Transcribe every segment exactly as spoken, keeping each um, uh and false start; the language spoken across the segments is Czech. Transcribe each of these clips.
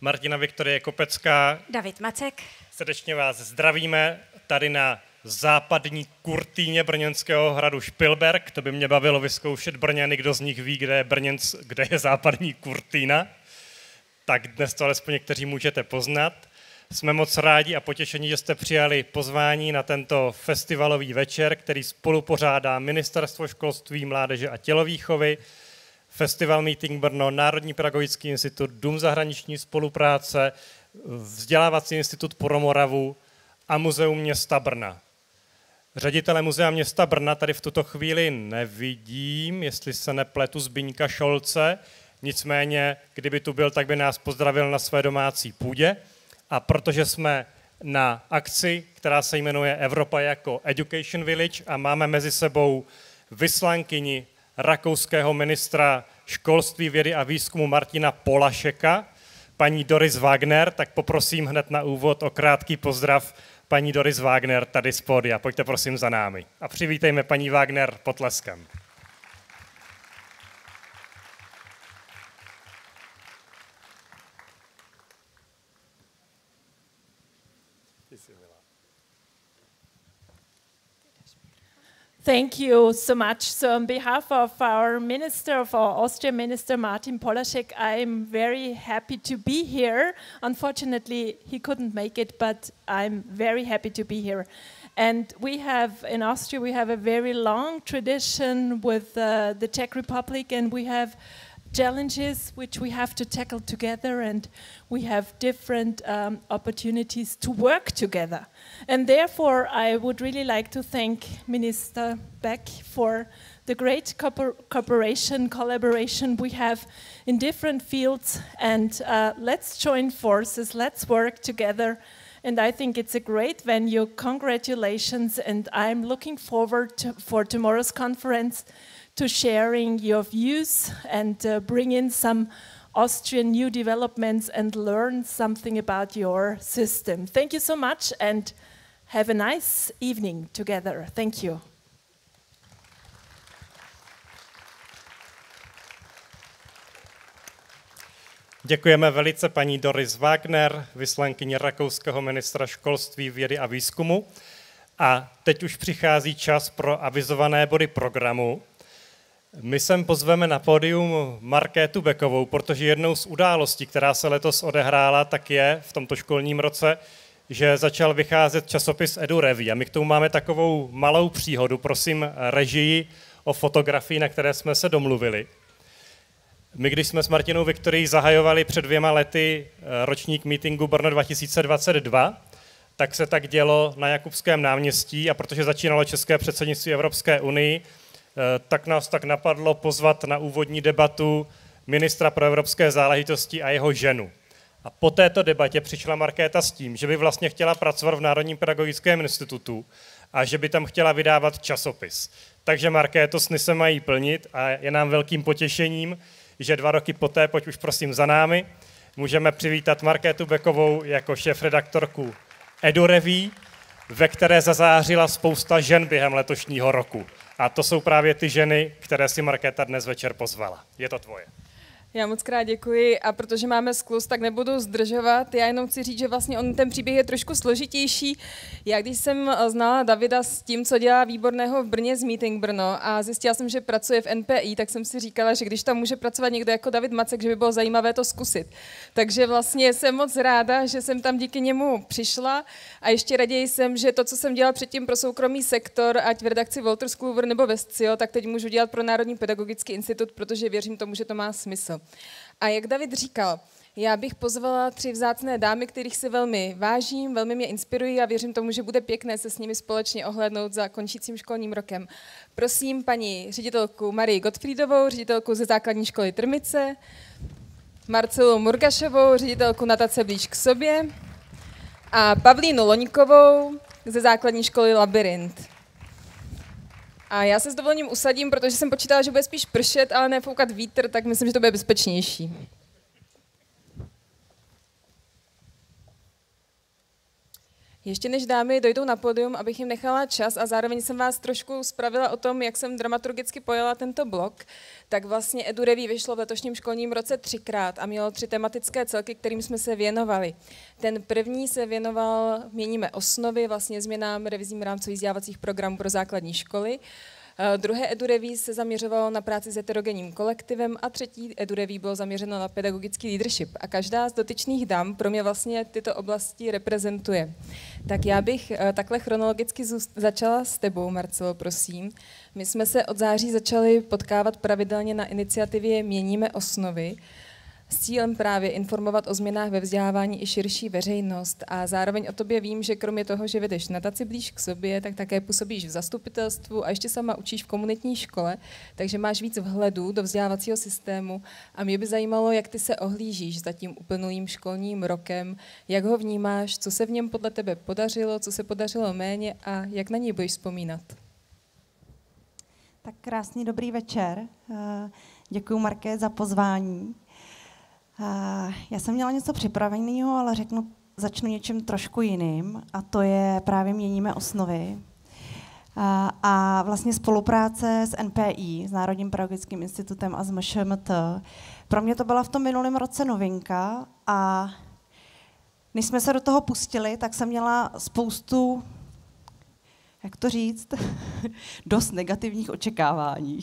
Martina Viktorie Kopecká, David Macek. Srdečně vás zdravíme tady na západní kurtýně brněnského hradu Špilberk. To by mě bavilo vyzkoušet Brňany, kdo z nich ví, kde je, Brněnc, kde je západní kurtýna. Tak dnes to alespoň někteří můžete poznat. Jsme moc rádi a potěšení, že jste přijali pozvání na tento festivalový večer, který spolupořádá Ministerstvo školství, mládeže a tělovýchovy, Festival Meeting Brno, Národní pedagogický institut, Dům zahraniční spolupráce, Vzdělávací institut pro Moravu a Muzeum města Brna. Ředitele Muzea města Brna tady v tuto chvíli nevidím, jestli se nepletu, Zbyňka Šolce, nicméně, kdyby tu byl, tak by nás pozdravil na své domácí půdě. A protože jsme na akci, která se jmenuje Evropa jako Education Village a máme mezi sebou vyslankyni rakouského ministra školství, vědy a výzkumu Martina Polašeka, paní Doris Wagner, tak poprosím hned na úvod o krátký pozdrav paní Doris Wagner tady z pódia. Pojďte prosím za námi. A přivítejme paní Wagner potleskem. Thank you so much. So on behalf of our minister, of our Austrian minister, Martin Polaschek, I'm very happy to be here. Unfortunately, he couldn't make it, but I'm very happy to be here. And we have, in Austria, we have a very long tradition with uh, the Czech Republic, and we have challenges which we have to tackle together, and we have different um, opportunities to work together. And therefore, I would really like to thank Minister Beck for the great cooper cooperation, collaboration we have in different fields, and uh, let's join forces, let's work together. And I think it's a great venue. Congratulations, and I'm looking forward to, for tomorrow's conference to sharing your views and uh, bring in some Austrian new developments and learn something about your system. Thank you so much and have a nice evening together. Thank you. Děkujeme velice paní Doris Wagner, vyslankyně rakouského ministra školství, vědy a výzkumu. A teď už přichází čas pro avizované body programu. My sem pozveme na pódium Markétu Bekovou, protože jednou z událostí, která se letos odehrála, tak je v tomto školním roce, že začal vycházet časopis EduRevy. A my k tomu máme takovou malou příhodu. Prosím režii o fotografii, na které jsme se domluvili. My, když jsme s Martinou Viktorií zahajovali před dvěma lety ročník meetingu Brno dva tisíce dvacet dva, tak se tak dělo na Jakubském náměstí a protože začínalo české předsednictví Evropské unii, tak nás tak napadlo pozvat na úvodní debatu ministra pro evropské záležitosti a jeho ženu. A po této debatě přišla Markéta s tím, že by vlastně chtěla pracovat v Národním pedagogickém institutu a že by tam chtěla vydávat časopis. Takže Markéto, sny se mají plnit a je nám velkým potěšením, že dva roky poté, pojď už prosím za námi, můžeme přivítat Markétu Bekovou jako šéfredaktorku EduRevy, ve které zazářila spousta žen během letošního roku. A to jsou právě ty ženy, které si Markéta dnes večer pozvala. Je to tvoje. Já moc krát děkuji a protože máme skluz, tak nebudu zdržovat. Já jenom chci říct, že vlastně on, ten příběh je trošku složitější. Já když jsem znala Davida s tím, co dělá výborného v Brně z Meeting Brno a zjistila jsem, že pracuje v N P I, tak jsem si říkala, že když tam může pracovat někdo jako David Macek, že by bylo zajímavé to zkusit. Takže vlastně jsem moc ráda, že jsem tam díky němu přišla a ještě raději jsem, že to, co jsem dělala předtím pro soukromý sektor, ať v redakci Wolters Kluwer nebo Vescio, tak teď můžu dělat pro Národní pedagogický institut, protože věřím tomu, že to má smysl. A jak David říkal, já bych pozvala tři vzácné dámy, kterých si velmi vážím, velmi mě inspirují a věřím tomu, že bude pěkné se s nimi společně ohlédnout za končícím školním rokem. Prosím paní ředitelku Marii Gottfriedovou, ředitelku ze základní školy Trmice, Marcelu Murgašovou, ředitelku natace Blíž k sobě a Pavlínu Loňkovou ze základní školy Labyrint. A já se s dovolením usadím, protože jsem počítala, že bude spíš pršet, ale ne foukat vítr, tak myslím, že to bude bezpečnější. Ještě než dámy dojdou na pódium, abych jim nechala čas a zároveň jsem vás trošku spravila o tom, jak jsem dramaturgicky pojala tento blok, tak vlastně EduRevie vyšlo v letošním školním roce třikrát a mělo tři tematické celky, kterým jsme se věnovali. Ten první se věnoval Měníme osnovy, vlastně změnám revizím rámcových vzdělávacích programů pro základní školy. Druhé EduRevie se zaměřovalo na práci s heterogenním kolektivem a třetí EduRevie bylo zaměřeno na pedagogický leadership. A každá z dotyčných dam pro mě vlastně tyto oblasti reprezentuje. Tak já bych takhle chronologicky začala s tebou, Marcelo, prosím. My jsme se od září začali potkávat pravidelně na iniciativě Měníme osnovy, s cílem právě informovat o změnách ve vzdělávání i širší veřejnost. A zároveň o tobě vím, že kromě toho, že vedeš nadaci Blíž k sobě, tak také působíš v zastupitelstvu a ještě sama učíš v komunitní škole, takže máš víc vhledu do vzdělávacího systému. A mě by zajímalo, jak ty se ohlížíš za tím uplynulým školním rokem, jak ho vnímáš, co se v něm podle tebe podařilo, co se podařilo méně a jak na něj budeš vzpomínat. Tak krásný dobrý večer. Děkuji, Marké, za pozvání. Já jsem měla něco připraveného, ale řeknu, začnu něčím trošku jiným, a to je právě Měníme osnovy. A, a vlastně spolupráce s N P I, s Národním pedagogickým institutem a s M Š M T. Pro mě to byla v tom minulém roce novinka a než jsme se do toho pustili, tak jsem měla spoustu, jak to říct, dost negativních očekávání.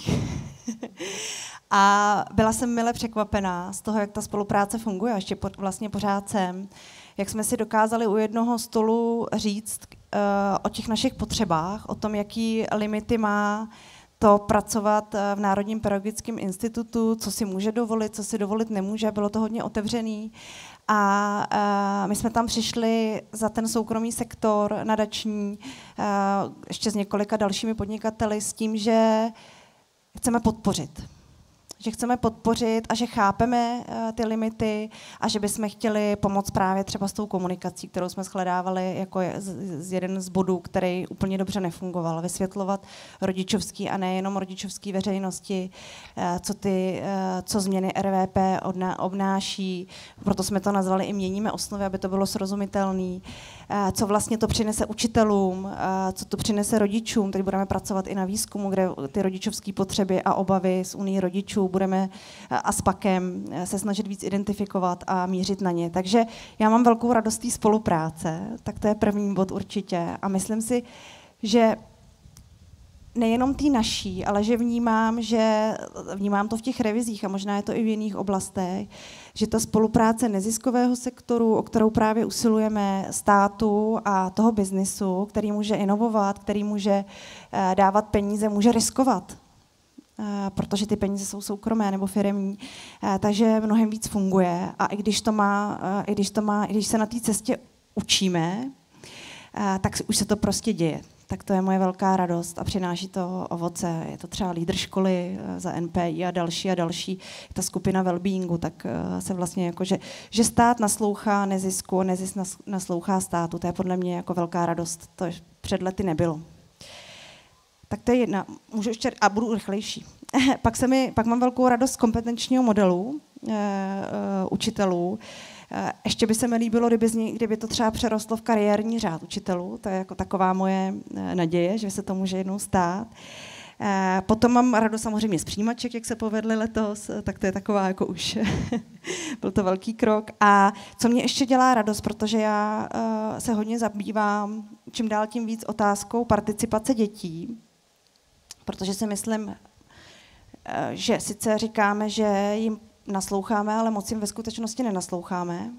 A byla jsem mile překvapená z toho, jak ta spolupráce funguje, a ještě po, vlastně pořád jsem, jak jsme si dokázali u jednoho stolu říct uh, o těch našich potřebách, o tom, jaký limity má to pracovat v Národním pedagogickém institutu, co si může dovolit, co si dovolit nemůže, bylo to hodně otevřený. A uh, my jsme tam přišli za ten soukromý sektor nadační, uh, ještě s několika dalšími podnikateli, s tím, že chceme podpořit. Že chceme podpořit a že chápeme uh, ty limity a že bychom chtěli pomoct právě třeba s tou komunikací, kterou jsme shledávali jako je, z, z jeden z bodů, který úplně dobře nefungoval. Vysvětlovat rodičovský a nejenom rodičovský veřejnosti, uh, co, ty, uh, co změny R V P odna, obnáší. Proto jsme to nazvali i Měníme osnovy, aby to bylo srozumitelné. Uh, co vlastně to přinese učitelům, uh, co to přinese rodičům. Teď budeme pracovat i na výzkumu, kde ty rodičovské potřeby a obavy z Unii rodičů budeme a s pakem se snažit víc identifikovat a mířit na ně. Takže já mám velkou radost té spolupráce, tak to je první bod určitě. A myslím si, že nejenom tý naší, ale že vnímám, že vnímám to v těch revizích a možná je to i v jiných oblastech, že ta spolupráce neziskového sektoru, o kterou právě usilujeme, státu a toho biznisu, který může inovovat, který může dávat peníze, může riskovat. Protože ty peníze jsou soukromé nebo firemní, takže mnohem víc funguje. A i když to má, i když to má, i když se na té cestě učíme, tak už se to prostě děje. Tak to je moje velká radost a přináší to ovoce. Je to třeba lídr školy za N P I a další a další. Ta skupina wellbeingu, tak se vlastně jako, že, že stát naslouchá nezisku, nezisk naslouchá státu. To je podle mě jako velká radost. To před lety nebylo. Tak to je jedna. Můžu ještě, a budu rychlejší. pak, se mi, pak mám velkou radost z kompetenčního modelu e, e, učitelů. E, ještě by se mi líbilo, kdyby, z ní, kdyby to třeba přerostlo v kariérní řád učitelů. To je jako taková moje naděje, že se to může jednou stát. E, potom mám radost samozřejmě z přijímaček, jak se povedly letos, tak to je taková jako už byl to velký krok. A co mě ještě dělá radost, protože já e, se hodně zabývám čím dál tím víc otázkou participace dětí, protože si myslím, že sice říkáme, že jim nasloucháme, ale moc jim ve skutečnosti nenasloucháme.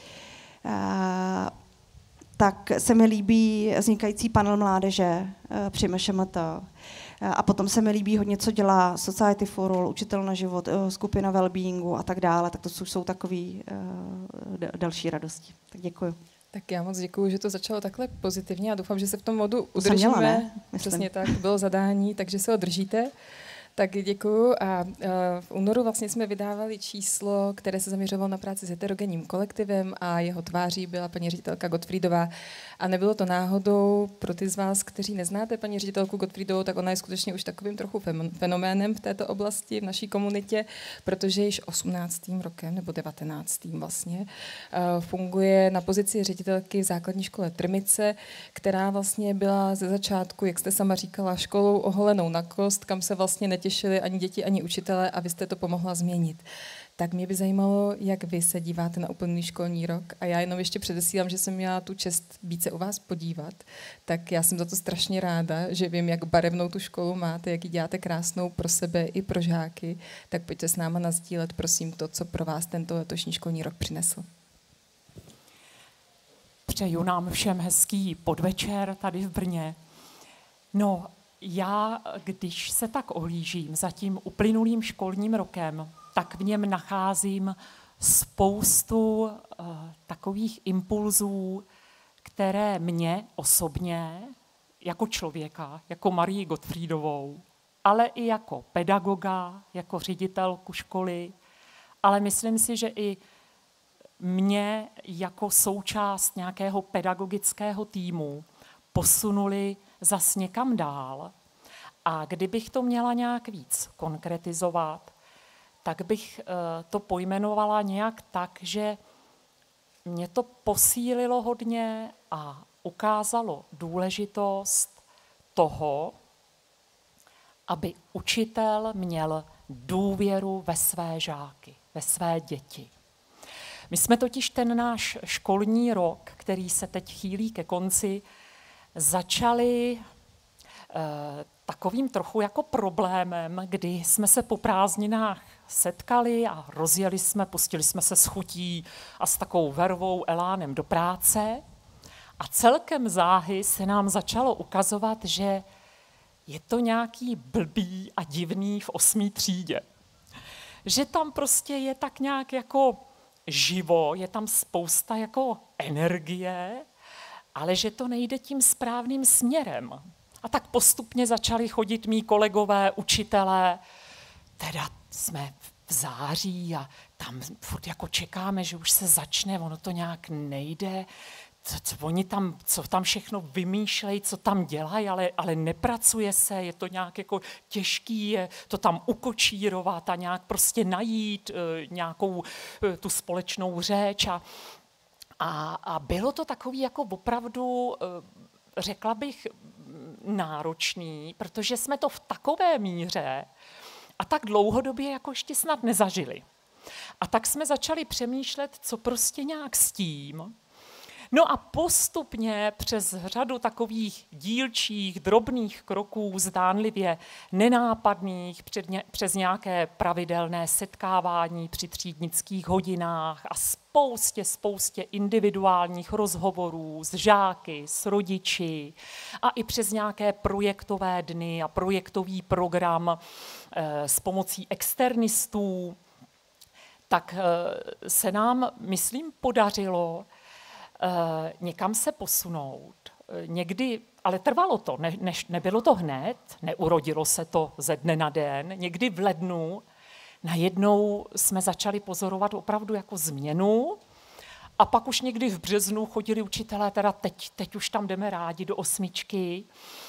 Tak se mi líbí vznikající panel mládeže při M Š M T. A potom se mi líbí hodně, co dělá Society for All, Učitel na život, skupina wellbeingu a tak dále. Tak to jsou takové další radosti. Tak děkuji. Tak já moc děkuju, že to začalo takhle pozitivně a doufám, že se v tom modu udržíme. Měla, ne? Přesně tak, bylo zadání, takže se ho držíte. Tak děkuju a uh, v únoru vlastně jsme vydávali číslo, které se zaměřovalo na práci s heterogenním kolektivem a jeho tváří byla paní ředitelka Gottfriedová. A nebylo to náhodou pro ty z vás, kteří neznáte paní ředitelku Gottfriedovou, tak ona je skutečně už takovým trochu fenoménem v této oblasti, v naší komunitě, protože již osmnáctým rokem nebo devatenáctým vlastně funguje na pozici ředitelky v základní škole Trmice, která vlastně byla ze začátku, jak jste sama říkala, školou oholenou na kost, kam se vlastně netěšili ani děti, ani učitelé, a vy jste to pomohla změnit. Tak mě by zajímalo, jak vy se díváte na úplný školní rok. A já jenom ještě předesílám, že jsem měla tu čest být se u vás podívat. Tak já jsem za to strašně ráda, že vím, jak barevnou tu školu máte, jak ji děláte krásnou pro sebe i pro žáky. Tak pojďte s náma nasdílet, prosím, to, co pro vás tento letošní školní rok přinesl. Přeju nám všem hezký podvečer tady v Brně. No, já, když se tak ohlížím za tím uplynulým školním rokem, tak v něm nacházím spoustu uh, takových impulzů, které mě osobně, jako člověka, jako Marii Gottfriedovou, ale i jako pedagoga, jako ředitelku školy, ale myslím si, že i mě jako součást nějakého pedagogického týmu posunuli zas někam dál. A kdybych to měla nějak víc konkretizovat, tak bych to pojmenovala nějak tak, že mě to posílilo hodně a ukázalo důležitost toho, aby učitel měl důvěru ve své žáky, ve své děti. My jsme totiž ten náš školní rok, který se teď chýlí ke konci, začali eh, takovým trochu jako problémem, kdy jsme se po prázdninách setkali a rozjeli jsme, pustili jsme se s chutí a s takovou vervou, elánem do práce. A celkem záhy se nám začalo ukazovat, že je to nějaký blbý a divný v osmý třídě. Že tam prostě je tak nějak jako živo, je tam spousta jako energie, ale že to nejde tím správným směrem. A tak postupně začali chodit mý kolegové, učitelé, teda jsme v září a tam furt jako čekáme, že už se začne, ono to nějak nejde, co, co oni tam, co tam všechno vymýšlejí, co tam dělají, ale, ale nepracuje se, je to nějak jako těžký, je to tam ukočírovat a nějak prostě najít e, nějakou e, tu společnou řeč a, a, a bylo to takový jako opravdu, e, řekla bych, náročný, protože jsme to v takové míře a tak dlouhodobě jako ještě snad nezažili. A tak jsme začali přemýšlet, co prostě nějak s tím. No a postupně přes řadu takových dílčích, drobných kroků, zdánlivě nenápadných, přes nějaké pravidelné setkávání při třídnických hodinách a spoustě, spoustě individuálních rozhovorů s žáky, s rodiči a i přes nějaké projektové dny a projektový program e, s pomocí externistů, tak e, se nám, myslím, podařilo Uh, někam se posunout. Uh, někdy, ale trvalo to, ne, ne, nebylo to hned, neurodilo se to ze dne na den. Někdy v lednu najednou jsme začali pozorovat opravdu jako změnu a pak už někdy v březnu chodili učitelé, teda teď, teď už tam jdeme rádi do osmičky.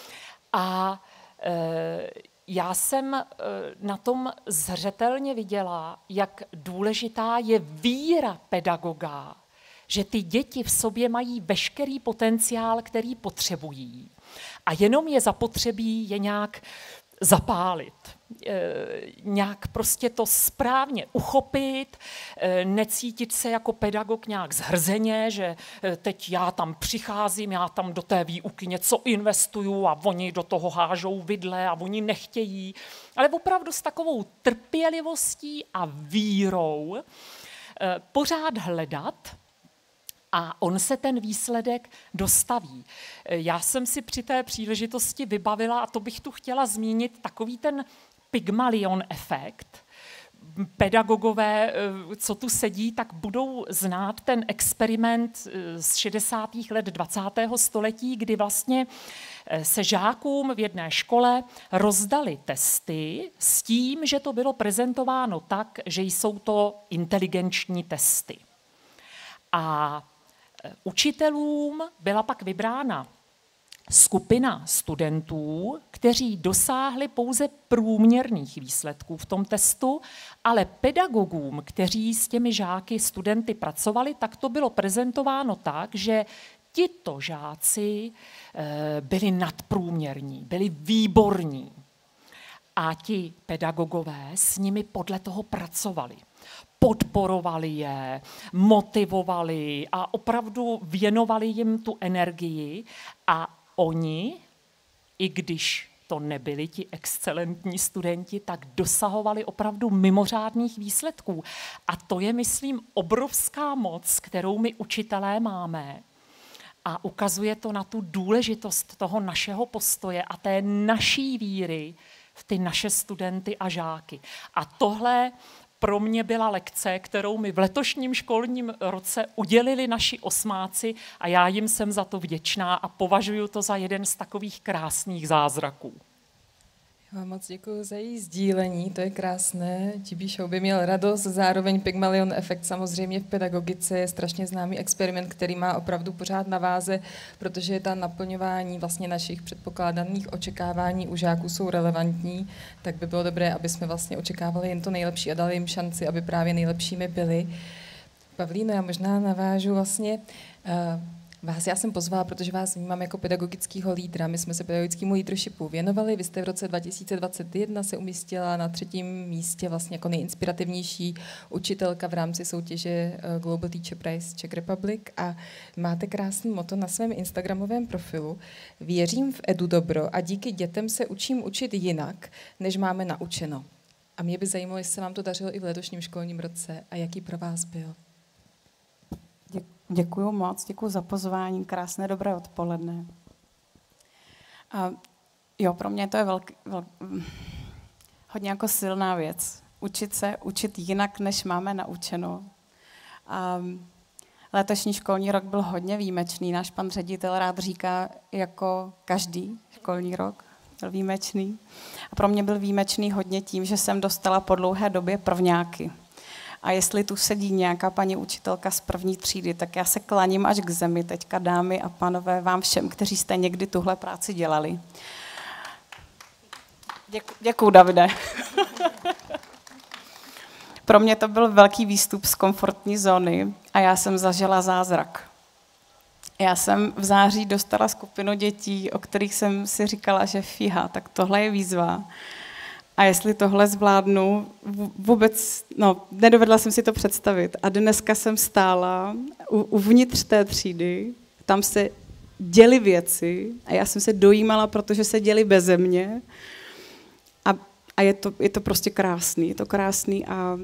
A uh, já jsem uh, na tom zřetelně viděla, jak důležitá je víra pedagoga, že ty děti v sobě mají veškerý potenciál, který potřebují. A jenom je zapotřebí je nějak zapálit. E, nějak prostě to správně uchopit, e, necítit se jako pedagog nějak zhrzeně, že e, teď já tam přicházím, já tam do té výuky něco investuju a oni do toho hážou vidle a oni nechtějí. Ale opravdu s takovou trpělivostí a vírou e, pořád hledat, a on se ten výsledek dostaví. Já jsem si při té příležitosti vybavila, a to bych tu chtěla zmínit, takový ten Pygmalion efekt. Pedagogové, co tu sedí, tak budou znát ten experiment z šedesátých let dvacátého století, kdy vlastně se žákům v jedné škole rozdali testy s tím, že to bylo prezentováno tak, že jsou to inteligenční testy. A Učitelům byla pak vybrána skupina studentů, kteří dosáhli pouze průměrných výsledků v tom testu, ale pedagogům, kteří s těmi žáky, studenty pracovali, tak to bylo prezentováno tak, že tito žáci byli nadprůměrní, byli výborní. A ti pedagogové s nimi podle toho pracovali. Podporovali je, motivovali a opravdu věnovali jim tu energii a oni, i když to nebyli ti excelentní studenti, tak dosahovali opravdu mimořádných výsledků. A to je, myslím, obrovská moc, kterou my učitelé máme. A ukazuje to na tu důležitost toho našeho postoje a té naší víry v ty naše studenty a žáky. A tohle pro mě byla lekce, kterou mi v letošním školním roce udělili naši osmáci a já jim jsem za to vděčná a považuji to za jeden z takových krásných zázraků. Já vám moc děkuji za její sdílení, to je krásné. G B Show by měl radost, zároveň Pygmalion efekt samozřejmě v pedagogice je strašně známý experiment, který má opravdu pořád na váze, protože ta naplňování vlastně našich předpokládaných očekávání u žáků jsou relevantní, tak by bylo dobré, aby jsme vlastně očekávali jen to nejlepší a dali jim šanci, aby právě nejlepšími byli. Pavlíno, já možná navážu vlastně... Uh, Vás já jsem pozvala, protože vás vnímám jako pedagogického lídra. My jsme se pedagogickému leadershipu věnovali. Vy jste v roce dva tisíce dvacet jedna se umístila na třetím místě vlastně jako nejinspirativnější učitelka v rámci soutěže Global Teacher Prize Czech Republic a máte krásný motto na svém instagramovém profilu. Věřím v edu dobro a díky dětem se učím učit jinak, než máme naučeno. A mě by zajímalo, jestli se vám to dařilo i v letošním školním roce a jaký pro vás byl. Děkuju moc, děkuju za pozvání, krásné dobré odpoledne. A jo, pro mě to je velký, velk, hodně jako silná věc. Učit se, učit jinak, než máme naučeno. A letošní školní rok byl hodně výjimečný. Náš pan ředitel rád říká, jako každý školní rok byl výjimečný. A pro mě byl výjimečný hodně tím, že jsem dostala po dlouhé době prvňáky. A jestli tu sedí nějaká paní učitelka z první třídy, tak já se klaním až k zemi teďka, dámy a pánové, vám všem, kteří jste někdy tuhle práci dělali. Děku, děkuju, Davide. Pro mě to byl velký výstup z komfortní zóny a já jsem zažila zázrak. Já jsem v září dostala skupinu dětí, o kterých jsem si říkala, že fíha, tak tohle je výzva. A jestli tohle zvládnu, vůbec, no, nedovedla jsem si to představit. A dneska jsem stála uvnitř té třídy, tam se děly věci a já jsem se dojímala, protože se děly beze mě. A, a je, to, je to prostě krásný, je to krásný a, a,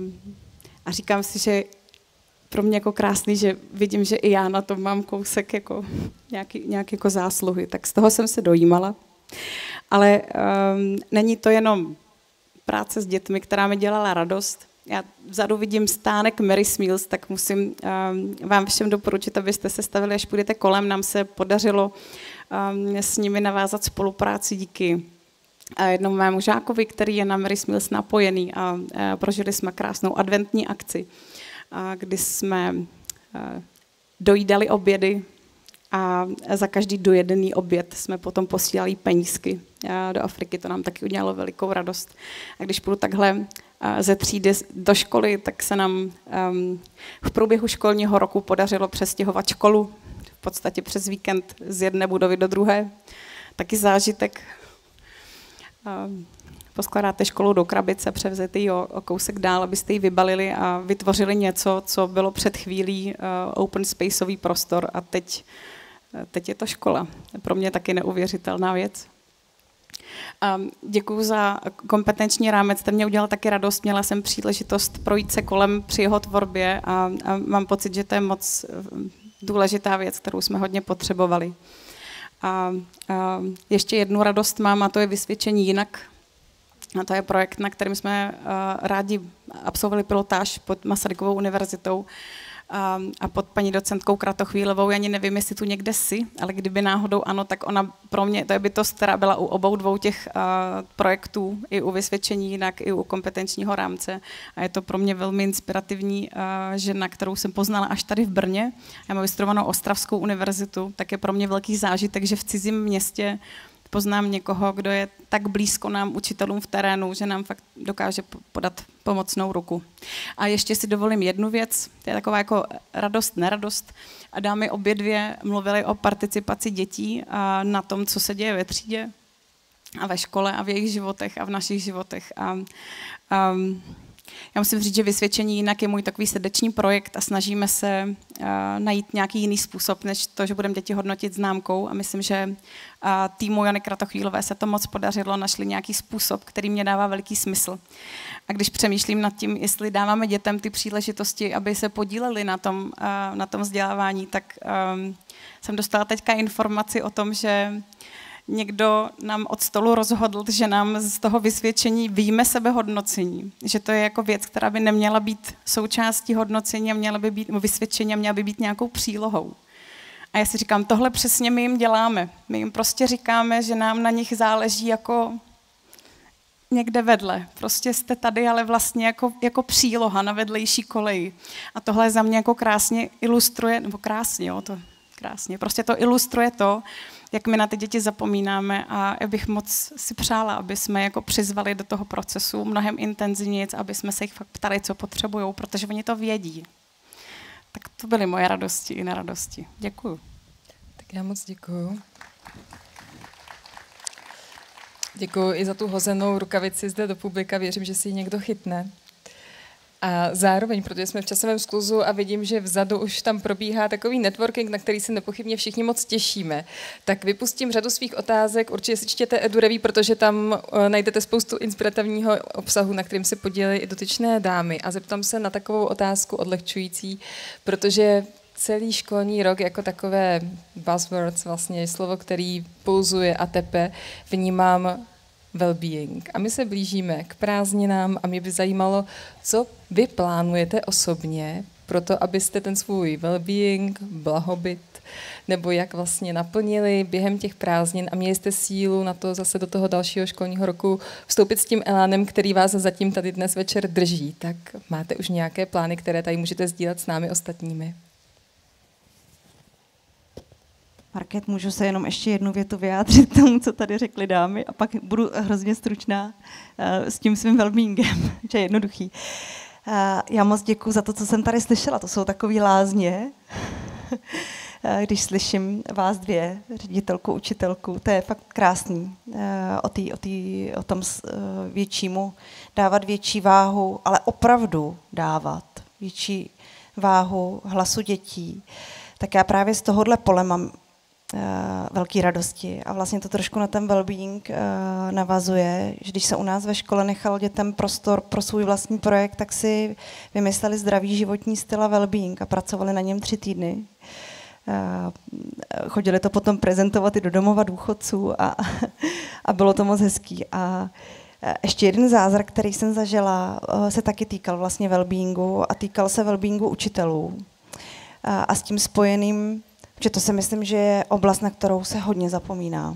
a říkám si, že pro mě jako krásný, že vidím, že i já na tom mám kousek jako nějaký, nějaký jako zásluhy. Tak z toho jsem se dojímala. Ale um, není to jenom práce s dětmi, která mi dělala radost. Já vzadu vidím stánek Mary Smiles, tak musím um, vám všem doporučit, abyste se stavili, až půjdete kolem. Nám se podařilo um, s nimi navázat spolupráci díky uh, jednomu mému žákovi, který je na Mary Smiles napojený a uh, prožili jsme krásnou adventní akci, uh, kdy jsme uh, dojídali obědy a za každý dojedený oběd jsme potom posílali penízky do Afriky. To nám taky udělalo velikou radost. A když půjdu takhle ze třídy do školy, tak se nám um, v průběhu školního roku podařilo přestěhovat školu v podstatě přes víkend z jedné budovy do druhé. Taky zážitek. Um, Poskladáte školu do krabice, převzete ji o, o kousek dál, abyste ji vybalili a vytvořili něco, co bylo před chvílí uh, open spaceový prostor a teď, uh, teď je to škola. Pro mě taky neuvěřitelná věc. Um, děkuju za kompetenční rámec, ten mě udělal taky radost, měla jsem příležitost projít se kolem při jeho tvorbě a, a mám pocit, že to je moc důležitá věc, kterou jsme hodně potřebovali. A, a ještě jednu radost mám a to je vysvědčení jinak. A to je projekt, na kterém jsme uh, rádi absolvovali pilotáž pod Masarykovou univerzitou. a, a pod paní docentkou Kratochvílovou, já ani nevím, jestli tu někde jsi, ale kdyby náhodou ano, tak ona pro mě, to je bytost, která byla u obou dvou těch uh, projektů, i u vysvědčení jinak, i u kompetenčního rámce a je to pro mě velmi inspirativní uh, žena, kterou jsem poznala až tady v Brně. Já mám vystudovanou Ostravskou univerzitu, tak je pro mě velký zážitek, že v cizím městě poznám někoho, kdo je tak blízko nám, učitelům v terénu, že nám fakt dokáže podat pomocnou ruku. A ještě si dovolím jednu věc, to je taková jako radost, neradost. A dámy obě dvě mluvily o participaci dětí a na tom, co se děje ve třídě a ve škole a v jejich životech a v našich životech. A, a já musím říct, že vysvědčení jinak je můj takový srdeční projekt a snažíme se uh, najít nějaký jiný způsob, než to, že budeme děti hodnotit známkou a myslím, že uh, týmu Jany Kratochvílové se to moc podařilo, našli nějaký způsob, který mě dává veliký smysl. A když přemýšlím nad tím, jestli dáváme dětem ty příležitosti, aby se podíleli na tom, uh, na tom vzdělávání, tak um, jsem dostala teďka informaci o tom, že někdo nám od stolu rozhodl, že nám z toho vysvědčení vyjme sebehodnocení. Že to je jako věc, která by neměla být součástí hodnocení a měla by být, vysvědčení a měla by být nějakou přílohou. A já si říkám, tohle přesně my jim děláme. My jim prostě říkáme, že nám na nich záleží jako někde vedle. Prostě jste tady, ale vlastně jako, jako příloha na vedlejší koleji. A tohle za mě jako krásně ilustruje, nebo krásně, jo, to krásně, prostě to ilustruje to, jak my na ty děti zapomínáme a já bych moc si přála, aby jsme jako přizvali do toho procesu mnohem intenzivněji, aby jsme se jich fakt ptali, co potřebují, protože oni to vědí. Tak to byly moje radosti i neradosti. Děkuju. Tak já moc děkuju. Děkuju i za tu hozenou rukavici zde do publika, věřím, že si ji někdo chytne. A zároveň, protože jsme v časovém skluzu a vidím, že vzadu už tam probíhá takový networking, na který se nepochybně všichni moc těšíme, tak vypustím řadu svých otázek, určitě si čtěte EduReview, protože tam uh, najdete spoustu inspirativního obsahu, na kterým se podílely i dotyčné dámy. A zeptám se na takovou otázku odlehčující, protože celý školní rok jako takové buzzwords, vlastně slovo, který pulzuje a tepe, vnímám well-being. A my se blížíme k prázdninám a mě by zajímalo, co vy plánujete osobně pro to, abyste ten svůj well-being, blahobyt, nebo jak vlastně naplnili během těch prázdnin a měli jste sílu na to zase do toho dalšího školního roku vstoupit s tím elánem, který vás zatím tady dnes večer drží. Tak máte už nějaké plány, které tady můžete sdílet s námi ostatními? Market, můžu se jenom ještě jednu větu vyjádřit tomu, co tady řekly dámy a pak budu hrozně stručná uh, s tím svým wellbeingem, že je jednoduchý. Uh, já moc děkuji za to, co jsem tady slyšela. To jsou takový lázně, když slyším vás dvě, ředitelku, učitelku. To je fakt krásný uh, o, tý, o, tý, o tom uh, většímu dávat větší váhu, ale opravdu dávat větší váhu hlasu dětí. Tak já právě z tohohle pole mám Uh, velký radosti a vlastně to trošku na ten well-being uh, navazuje, že když se u nás ve škole nechal dětem prostor pro svůj vlastní projekt, tak si vymysleli zdravý životní styl a well-being a pracovali na něm tři týdny. Uh, chodili to potom prezentovat i do domova důchodců a, a bylo to moc hezký. A ještě jeden zázrak, který jsem zažila, uh, se taky týkal vlastně well-beingu a týkal se well-beingu učitelů. Uh, a s tím spojeným, že to si myslím, že je oblast, na kterou se hodně zapomíná.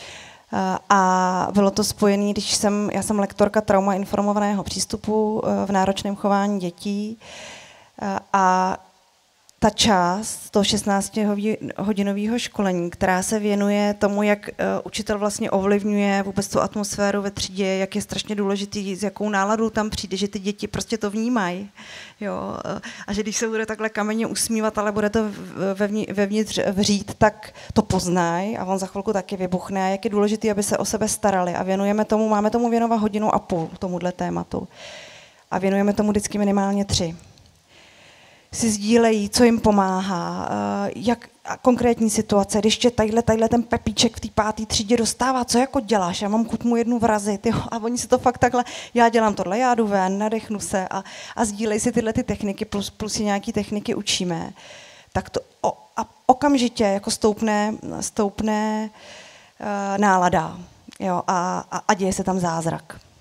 A bylo to spojené, když jsem, já jsem lektorka trauma informovaného přístupu v náročném chování dětí a ta část toho šestnáctihodinového školení, která se věnuje tomu, jak učitel vlastně ovlivňuje vůbec tu atmosféru ve třídě, jak je strašně důležitý, s jakou náladou tam přijde, že ty děti prostě to vnímají. Jo? A že když se bude takhle kamenně usmívat, ale bude to vevnitř vřít, tak to poznají a on za chvilku taky vybuchne. A jak je důležité, aby se o sebe starali. A věnujeme tomu, máme tomu věnovat hodinu a půl tomuhle tématu. A věnujeme tomu vždycky minimálně tři. Si sdílejí, co jim pomáhá, jak konkrétní situace, když tě tadyhle, tadyhle ten Pepíček v té páté třídě dostává, co jako děláš, já mám chuť mu jednu vrazit, jo? A oni si to fakt takhle, já dělám tohle, já jdu ven, nadechnu se a, a sdílej si tyhle ty techniky, plus, plus si nějaký techniky učíme, tak to o, a okamžitě jako stoupne, stoupne uh, nálada, jo? A, a, a děje se tam zázrak.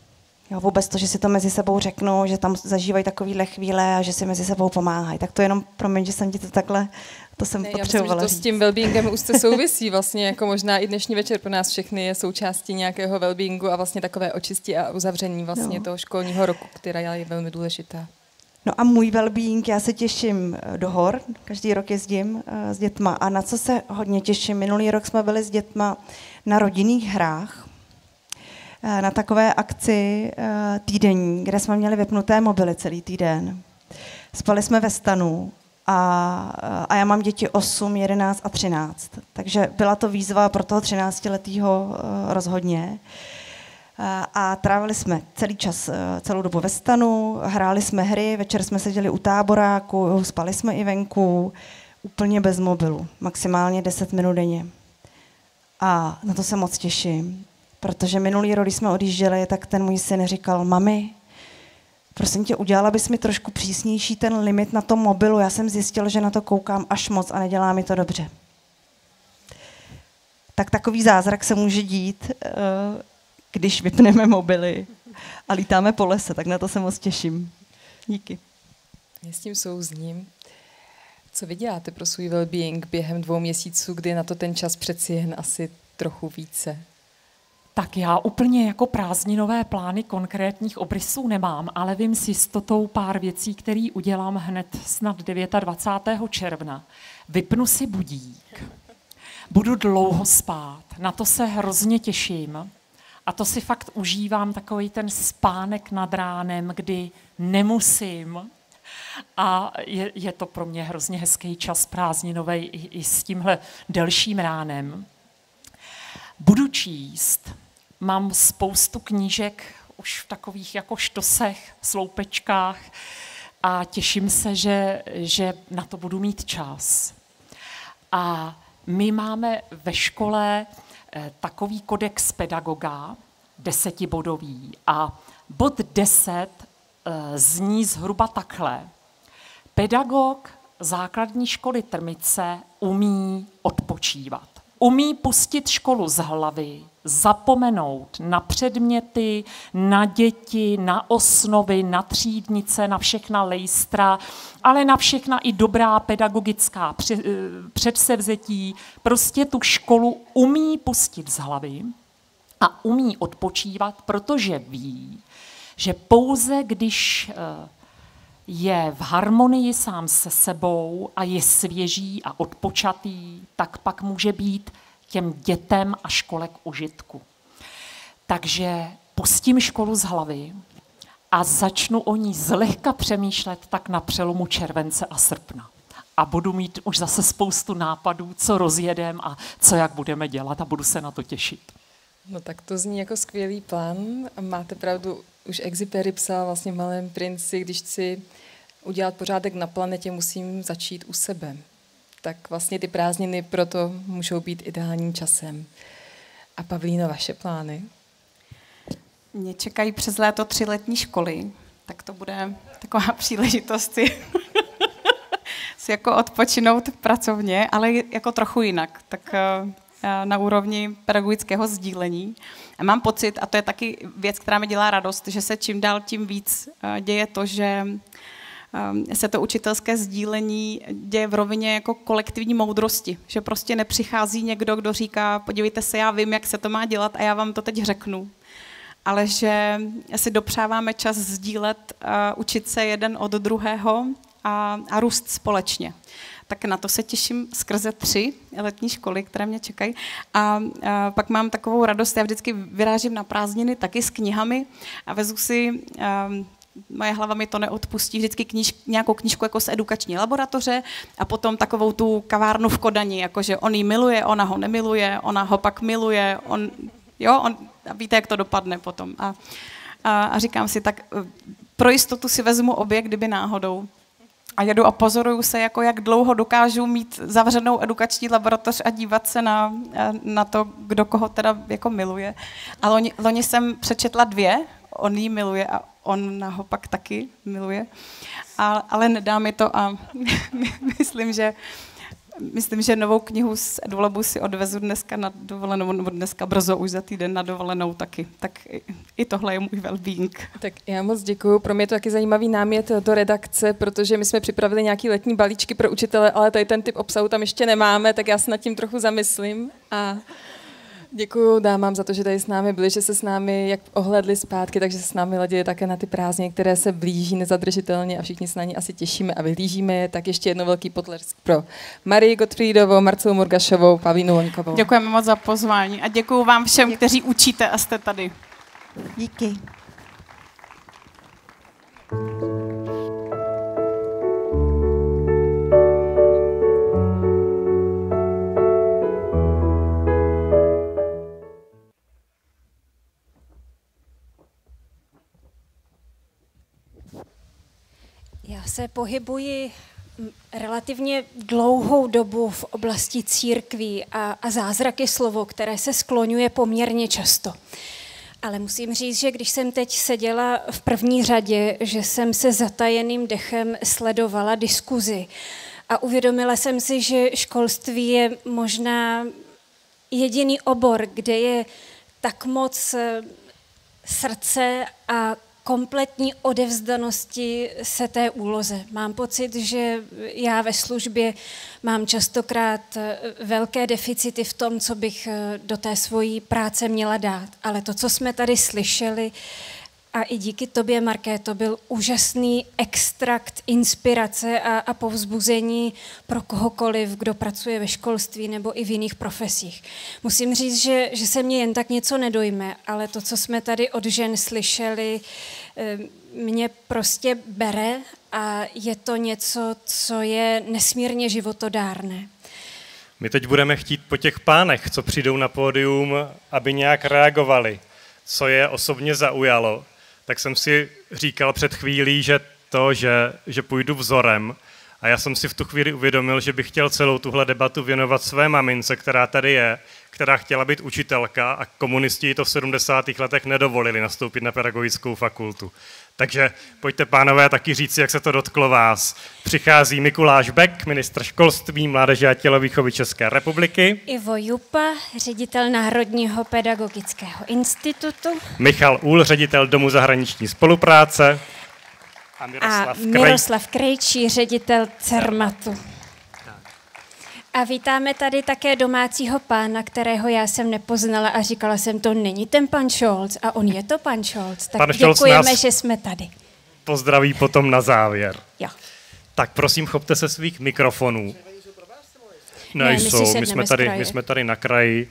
Jo, vůbec to, že si to mezi sebou řeknou, že tam zažívají takovýhle chvíle a že si mezi sebou pomáhají. Tak to jenom, promiň, že jsem ti to takhle, to jsem ne, potřebovala já myslím, že to s tím wellbeingem úzce souvisí. Vlastně jako možná i dnešní večer pro nás všechny je součástí nějakého wellbeingu a vlastně takové očistí a uzavření vlastně no. toho školního roku, která je velmi důležitá. No a můj wellbeing, já se těším do hor, každý rok jezdím uh, s dětma a na co se hodně těším, minulý rok jsme byli s dětma na rodinných hrách, uh, na takové akci uh, týdenní, kde jsme měli vypnuté mobily celý týden. Spali jsme ve stanu a, a já mám děti osm, jedenáct a třináct, takže byla to výzva pro toho třináctiletého uh, rozhodně. A trávili jsme celý čas, celou dobu ve stanu, hráli jsme hry, večer jsme seděli u táboráku, spali jsme i venku, úplně bez mobilu, maximálně deset minut denně. A na to se moc těším, protože minulý rok, když jsme odjížděli, tak ten můj syn říkal, mami, prosím tě, udělala bys mi trošku přísnější ten limit na tom mobilu, já jsem zjistil, že na to koukám až moc a nedělá mi to dobře. Tak takový zázrak se může dít, když vypneme mobily a lítáme po lese, tak na to se moc těším. Díky. Já s tím souzním. Co vy děláte pro svůj well-being během dvou měsíců, kdy na to ten čas přeci jen asi trochu více? Tak já úplně jako prázdninové plány konkrétních obrysů nemám, ale vím s jistotou pár věcí, které udělám hned snad dvacátého devátého června. Vypnu si budík. Budu dlouho spát. Na to se hrozně těším. A to si fakt užívám, takový ten spánek nad ránem, kdy nemusím. A je, je to pro mě hrozně hezký čas prázdninový i, i s tímhle delším ránem. Budu číst. Mám spoustu knížek už v takových jako štosech, sloupečkách a těším se, že, že na to budu mít čas. A my máme ve škole takový kodex pedagoga, desetibodový. A bod deset e, zní zhruba takhle. Pedagog základní školy Trmice umí odpočívat. Umí pustit školu z hlavy, zapomenout na předměty, na děti, na osnovy, na třídnice, na všechna lejstra, ale na všechna i dobrá pedagogická předsevzetí. Prostě tu školu umí pustit z hlavy a umí odpočívat, protože ví, že pouze když je v harmonii sám se sebou a je svěží a odpočatý, tak pak může být těm dětem a škole k užitku. Takže pustím školu z hlavy a začnu o ní zlehka přemýšlet tak na přelomu července a srpna. A budu mít už zase spoustu nápadů, co rozjedem a co jak budeme dělat a budu se na to těšit. No tak to zní jako skvělý plán. Máte pravdu, už Exupéry psal vlastně v Malém princi, když chci udělat pořádek na planetě, musím začít u sebe. Tak vlastně ty prázdniny proto můžou být ideálním časem. A Pavlíno, vaše plány? Mě čekají přes léto tři letní školy, tak to bude taková příležitost si, si jako odpočinout pracovně, ale jako trochu jinak. Tak na úrovni pedagogického sdílení. A mám pocit, a to je taky věc, která mi dělá radost, že se čím dál tím víc děje to, že se to učitelské sdílení děje v rovině jako kolektivní moudrosti. Že prostě nepřichází někdo, kdo říká, podívejte se, já vím, jak se to má dělat a já vám to teď řeknu. Ale že si dopřáváme čas sdílet, učit se jeden od druhého a, a růst společně. Tak na to se těším skrze tři letní školy, které mě čekají. A, a pak mám takovou radost, já vždycky vyrážím na prázdniny taky s knihami a vezu si, a, moje hlava mi to neodpustí, vždycky kníž, nějakou knížku jako z edukační laboratoře a potom takovou tu kavárnu v Kodani, jakože on ji miluje, ona ho nemiluje, ona ho pak miluje, on, jo, on, a víte, jak to dopadne potom. A, a, a říkám si, tak pro jistotu si vezmu obě, kdyby náhodou. A jedu a pozoruju se, jako jak dlouho dokážu mít zavřenou edukační laboratoř a dívat se na, na to, kdo koho teda jako miluje. A loni, loni jsem přečetla dvě, on jí miluje a on ho pak taky miluje. A, ale nedá mi to a myslím, že myslím, že novou knihu z Edulabu si odvezu dneska na dovolenou, nebo dneska brzo už za týden na dovolenou taky. Tak i, i tohle je můj well-being. Tak já moc děkuju. Pro mě je to taky zajímavý námět do redakce, protože my jsme připravili nějaký letní balíčky pro učitele, ale tady ten typ obsahu tam ještě nemáme, tak já se nad tím trochu zamyslím. A děkuju dámám za to, že tady s námi byli, že se s námi jak ohlédli zpátky, takže se s námi ladili také na ty prázdniny, které se blíží nezadržitelně a všichni se na ně asi těšíme a vyhlížíme je. Tak ještě jednou velký potlesk pro Marii Gottfriedovou, Marcelu Murgašovou, Pavlínu Loňkovou. Děkujeme moc za pozvání a děkuju vám všem, kteří učíte a jste tady. Díky. Já se pohybuji relativně dlouhou dobu v oblasti církví a, a zázrak je slovo, které se skloňuje poměrně často. Ale musím říct, že když jsem teď seděla v první řadě, že jsem se zatajeným dechem sledovala diskuzi a uvědomila jsem si, že školství je možná jediný obor, kde je tak moc srdce a kompletní odevzdanosti se té úloze. Mám pocit, že já ve službě mám častokrát velké deficity v tom, co bych do té svojí práce měla dát. Ale to, co jsme tady slyšeli, a i díky tobě, Marké, to byl úžasný extrakt inspirace a, a povzbuzení pro kohokoliv, kdo pracuje ve školství nebo i v jiných profesích. Musím říct, že, že se mě jen tak něco nedojme, ale to, co jsme tady od žen slyšeli, mě prostě bere a je to něco, co je nesmírně životodárné. My teď budeme chtít po těch pánech, co přijdou na pódium, aby nějak reagovali, co je osobně zaujalo. Tak jsem si říkal před chvílí, že to, že, že půjdu vzorem, a já jsem si v tu chvíli uvědomil, že bych chtěl celou tuhle debatu věnovat své mamince, která tady je, která chtěla být učitelka a komunisti jí to v sedmdesátých letech nedovolili nastoupit na pedagogickou fakultu. Takže pojďte, pánové, taky říct, jak se to dotklo vás. Přichází Mikuláš Bek, ministr školství, mládeže a tělovýchovy České republiky. Ivo Jupa, ředitel Národního pedagogického institutu. Michal Úl, ředitel Domu zahraniční spolupráce. A Miroslav, a Krej... Miroslav Krejčí, ředitel Cermatu. A vítáme tady také domácího pána, kterého já jsem nepoznala a říkala jsem, to není ten pan Scholz a on je to pan Scholz. Tak pan děkujeme, že jsme tady. Pozdraví potom na závěr. Jo. Tak prosím, chopte se svých mikrofonů. Nejsou, my, my, jsme tady, my jsme tady na kraji.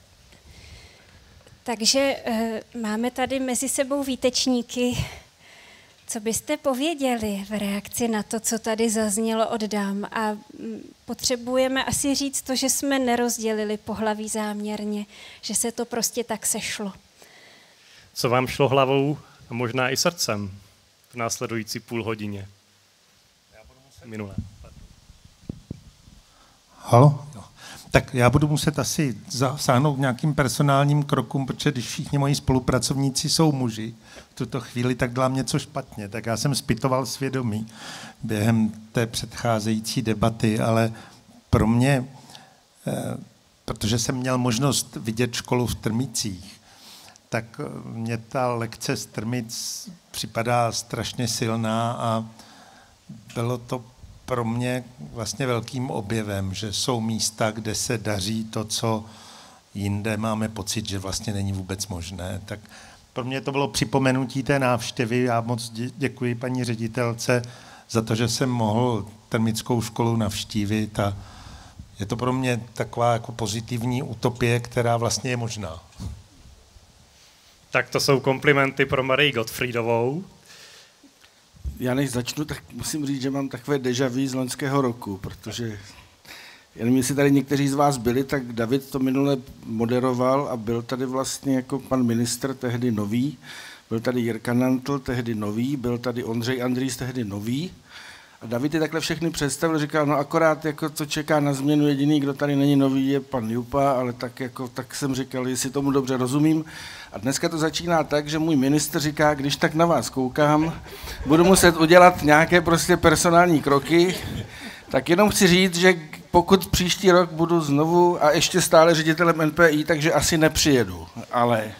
Takže uh, máme tady mezi sebou výtečníky. Co byste pověděli v reakci na to, co tady zaznělo od dám? A potřebujeme asi říct to, že jsme nerozdělili pohlaví záměrně, že se to prostě tak sešlo. Co vám šlo hlavou a možná i srdcem v následující půl hodině? Minulé. Halo? Tak já budu muset asi zasáhnout nějakým personálním krokům, protože když všichni moji spolupracovníci jsou muži v tuto chvíli, tak dělám něco špatně. Tak já jsem zpytoval svědomí během té předcházející debaty, ale pro mě, protože jsem měl možnost vidět školu v Trmicích, tak mě ta lekce z Trmic připadá strašně silná a bylo to pro mě vlastně velkým objevem, že jsou místa, kde se daří to, co jinde máme pocit, že vlastně není vůbec možné. Tak pro mě to bylo připomenutí té návštěvy. Já moc děkuji paní ředitelce za to, že jsem mohl Trmickou školu navštívit a je to pro mě taková jako pozitivní utopie, která vlastně je možná. Tak to jsou komplimenty pro Marii Gottfriedovou. Já než začnu, tak musím říct, že mám takové déjà vu z loňského roku, protože já nevím, jestli tady někteří z vás byli, tak David to minule moderoval a byl tady vlastně jako pan ministr, tehdy nový, byl tady Jirka Nantl, tehdy nový, byl tady Ondřej Andrýs, tehdy nový. A David je takhle všechny představil, říkal, no akorát jako co čeká na změnu, jediný, kdo tady není nový, je pan Jupa, ale tak, jako, tak jsem říkal, jestli tomu dobře rozumím. A dneska to začíná tak, že můj ministr říká, když tak na vás koukám, budu muset udělat nějaké prostě personální kroky, tak jenom chci říct, že pokud příští rok budu znovu a ještě stále ředitelem N P I, takže asi nepřijedu. Ale,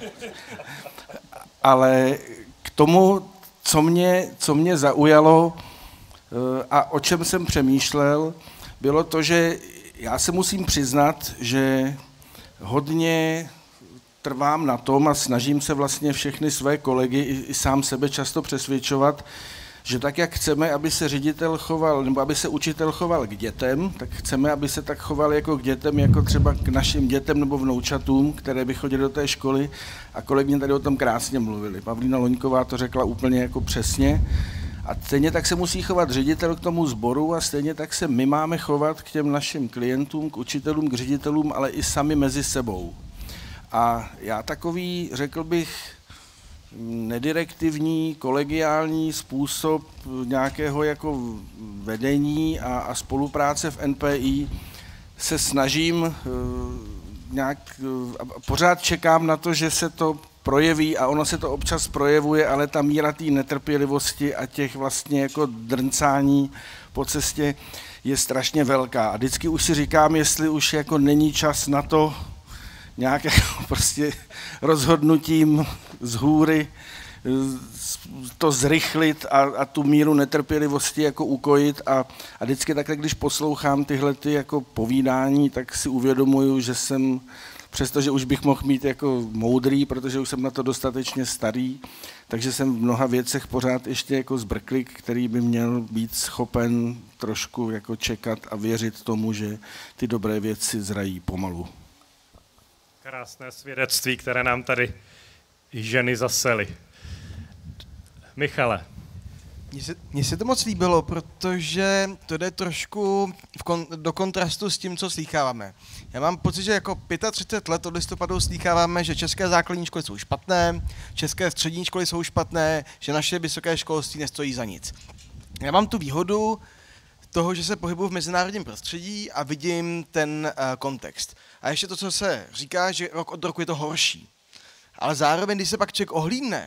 ale k tomu, co mě, co mě zaujalo a o čem jsem přemýšlel, bylo to, že já se musím přiznat, že hodně trvám na tom a snažím se vlastně všechny své kolegy i, i sám sebe často přesvědčovat, že tak, jak chceme, aby se ředitel choval, nebo aby se učitel choval k dětem, tak chceme, aby se tak choval jako k dětem, jako třeba k našim dětem nebo vnoučatům, které by chodili do té školy. A kolegyně tady o tom krásně mluvili. Pavlína Loňková to řekla úplně jako přesně. A stejně tak se musí chovat ředitel k tomu sboru a stejně tak se my máme chovat k těm našim klientům, k učitelům, k ředitelům, ale i sami mezi sebou. A já takový, řekl bych, nedirektivní, kolegiální způsob nějakého jako vedení a, a spolupráce v N P I se snažím uh, nějak, uh, pořád čekám na to, že se to projeví a ono se to občas projevuje, ale ta míra té netrpělivosti a těch vlastně jako drncání po cestě je strašně velká. A vždycky už si říkám, jestli už jako není čas na to nějaké prostě rozhodnutím z hůry to zrychlit a, a tu míru netrpělivosti jako ukojit a, a vždycky takhle, když poslouchám tyhle ty jako povídání, tak si uvědomuju, že jsem, přestože už bych mohl mít jako moudrý, protože už jsem na to dostatečně starý, takže jsem v mnoha věcech pořád ještě jako zbrklik, který by měl být schopen trošku jako čekat a věřit tomu, že ty dobré věci zrají pomalu. Krásné svědectví, které nám tady ženy zasely. Michale. Mně se, mně se to moc líbilo, protože to jde trošku v kon, do kontrastu s tím, co slýcháváme. Já mám pocit, že jako třicet pět let od listopadu slýcháváme, že české základní školy jsou špatné, české střední školy jsou špatné, že naše vysoké školství nestojí za nic. Já mám tu výhodu toho, že se pohybuju v mezinárodním prostředí a vidím ten uh, kontext. A ještě to, co se říká, že rok od roku je to horší. Ale zároveň, když se pak člověk ohlídne,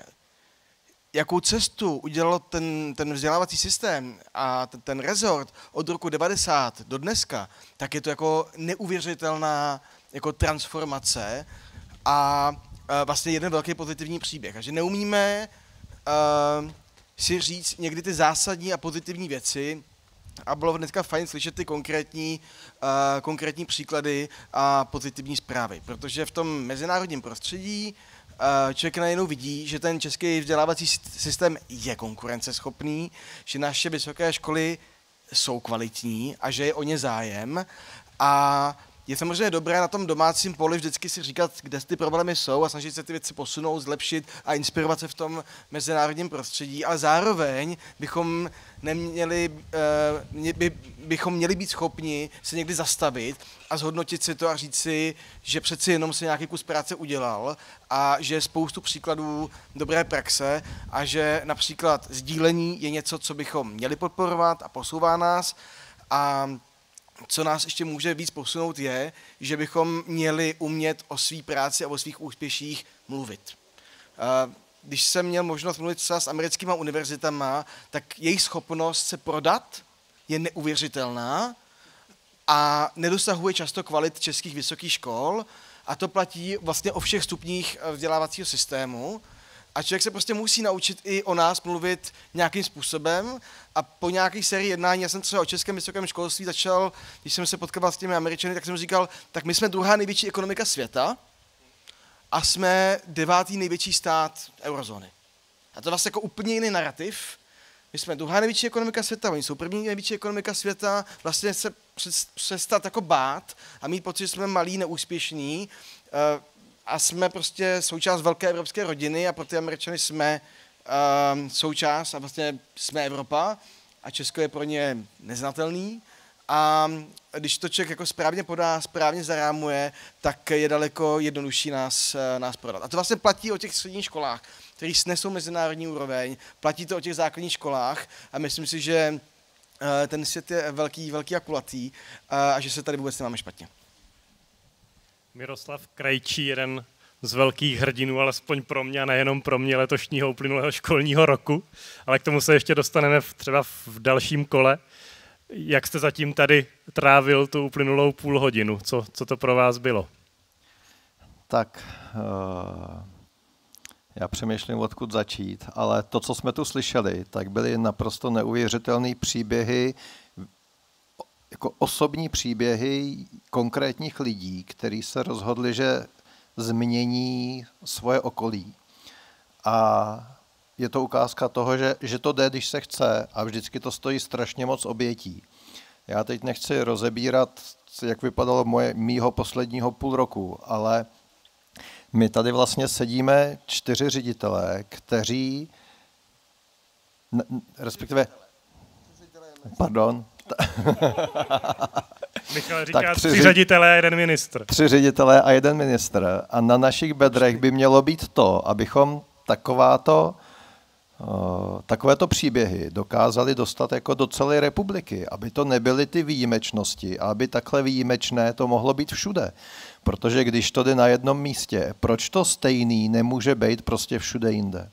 jakou cestu udělal ten, ten vzdělávací systém a ten, ten rezort od roku devadesát do dneska, tak je to jako neuvěřitelná jako transformace a uh, vlastně jeden velký pozitivní příběh. A že neumíme uh, si říct někdy ty zásadní a pozitivní věci, a bylo dneska fajn slyšet ty konkrétní, uh, konkrétní příklady a pozitivní zprávy, protože v tom mezinárodním prostředí uh, člověk najednou vidí, že ten český vzdělávací systém je konkurenceschopný, že naše vysoké školy jsou kvalitní a že je o ně zájem. A je samozřejmě dobré na tom domácím poli vždycky si říkat, kde ty problémy jsou a snažit se ty věci posunout, zlepšit a inspirovat se v tom mezinárodním prostředí, ale zároveň bychom neměli, by, bychom měli být schopni se někdy zastavit a zhodnotit si to a říct si, že přeci jenom se nějaký kus práce udělal a že je spoustu příkladů dobré praxe a že například sdílení je něco, co bychom měli podporovat a posouvá nás. A co nás ještě může víc posunout je, že bychom měli umět o své práci a o svých úspěších mluvit. Když jsem měl možnost mluvit s americkýma univerzitama, tak jejich schopnost se prodat je neuvěřitelná a nedosahuje často kvalit českých vysokých škol a to platí vlastně o všech stupních vzdělávacího systému. A člověk se prostě musí naučit i o nás mluvit nějakým způsobem a po nějaké sérii jednání, já jsem třeba o českém vysokém školství začal, když jsem se potkal s těmi Američany, tak jsem říkal, tak my jsme druhá největší ekonomika světa a jsme devátý největší stát eurozóny. A to je vlastně jako úplně jiný narrativ. My jsme druhá největší ekonomika světa, oni jsou první největší ekonomika světa, vlastně se přestat jako bát a mít pocit, že jsme malí, neúspěšní, a jsme prostě součást velké evropské rodiny a pro ty Američany jsme um, součást a vlastně jsme Evropa a Česko je pro ně neznatelný a když to člověk jako správně podá, správně zarámuje, tak je daleko jednodušší nás, nás prodat. A to vlastně platí o těch středních školách, které snesou mezinárodní úroveň, platí to o těch základních školách a myslím si, že uh, ten svět je velký, velký a kulatý uh, a že se tady vůbec nemáme špatně. Miroslav Krejčí, jeden z velkých hrdinů, alespoň pro mě a nejenom pro mě letošního uplynulého školního roku, ale k tomu se ještě dostaneme v, třeba v dalším kole. Jak jste zatím tady trávil tu uplynulou půl hodinu? Co, co to pro vás bylo? Tak uh, já přemýšlím, odkud začít, ale to, co jsme tu slyšeli, tak byly naprosto neuvěřitelné příběhy, jako osobní příběhy konkrétních lidí, kteří se rozhodli, že změní svoje okolí. A je to ukázka toho, že, že to jde, když se chce, a vždycky to stojí strašně moc obětí. Já teď nechci rozebírat, jak vypadalo moje, mýho posledního půl roku, ale my tady vlastně sedíme čtyři ředitelé, kteří, respektive, pardon, Michal říká tak tři, tři ředitelé a jeden ministr. Tři ředitelé a jeden ministr. A na našich bedrech by mělo být to, abychom takováto, uh, takovéto příběhy dokázali dostat jako do celé republiky, aby to nebyly ty výjimečnosti a aby takhle výjimečné to mohlo být všude. Protože když to jde na jednom místě, proč to stejný nemůže být prostě všude jinde?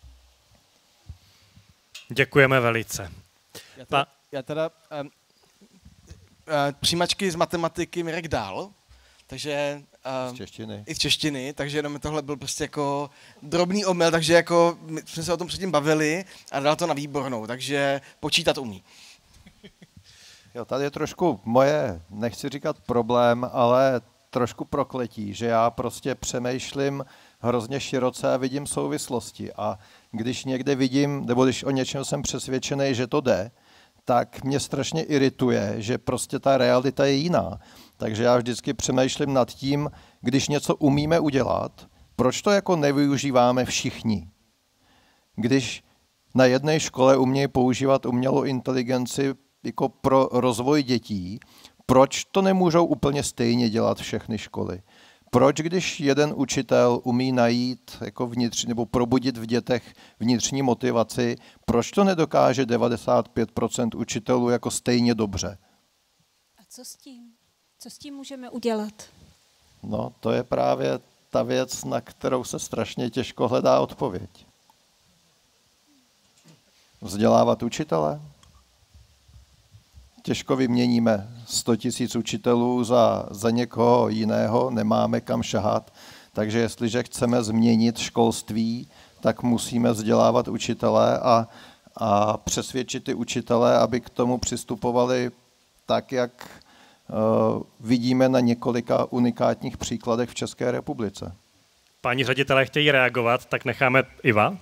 Děkujeme velice. Já teda, já teda um, uh, přijímačky z matematiky Mirek dal, takže uh, z češtiny. I z češtiny, takže jenom tohle byl prostě jako drobný omyl, takže jako my jsme se o tom předtím bavili a dal to na výbornou, takže počítat umí. Jo, tady je trošku moje, nechci říkat problém, ale trošku prokletí, že já prostě přemýšlím hrozně široce a vidím souvislosti. A když někde vidím, nebo když o něčem jsem přesvědčený, že to jde, tak mě strašně irituje, že prostě ta realita je jiná. Takže já vždycky přemýšlím nad tím, když něco umíme udělat, proč to jako nevyužíváme všichni? Když na jedné škole umějí používat umělou inteligenci jako pro rozvoj dětí, proč to nemůžou úplně stejně dělat všechny školy? Proč, když jeden učitel umí najít jako vnitř, nebo probudit v dětech vnitřní motivaci, proč to nedokáže devadesát pět procent učitelů jako stejně dobře? A co s tím? Co s tím můžeme udělat? No, to je právě ta věc, na kterou se strašně těžko hledá odpověď. Vzdělávat učitele? Těžko vyměníme sto tisíc učitelů za, za někoho jiného, nemáme kam šahat. Takže jestliže chceme změnit školství, tak musíme vzdělávat učitele a, a přesvědčit ty učitele, aby k tomu přistupovali tak, jak uh, vidíme na několika unikátních příkladech v České republice. Páni ředitelé chtějí reagovat, tak necháme Iva.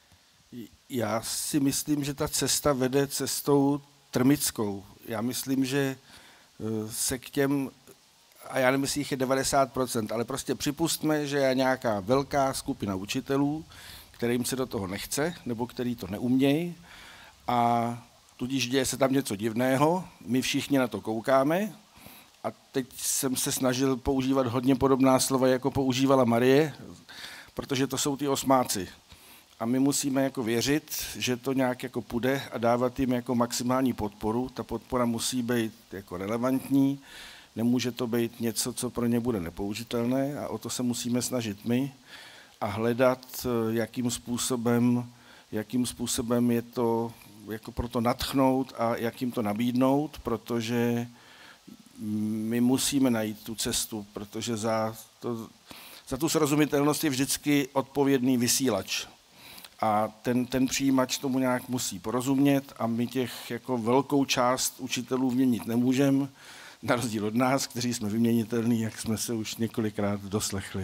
Já si myslím, že ta cesta vede cestou trmickou. Já myslím, že se k těm, a já nevím, jestli jich je devadesát procent, ale prostě připustme, že je nějaká velká skupina učitelů, kterým se do toho nechce, nebo který to neumějí, a tudíž děje se tam něco divného, my všichni na to koukáme, a teď jsem se snažil používat hodně podobná slova, jako používala Marie, protože to jsou ty osmáci. A my musíme jako věřit, že to nějak jako půjde a dávat jim jako maximální podporu. Ta podpora musí být jako relevantní, nemůže to být něco, co pro ně bude nepoužitelné, a o to se musíme snažit my a hledat, jakým způsobem, jakým způsobem je to jako pro to nadchnout a jak jim to nabídnout, protože my musíme najít tu cestu, protože za, to, za tu srozumitelnost je vždycky odpovědný vysílač. A ten, ten přijímač tomu nějak musí porozumět a my těch jako velkou část učitelů měnit nemůžeme, na rozdíl od nás, kteří jsme vyměnitelní, jak jsme se už několikrát doslechli.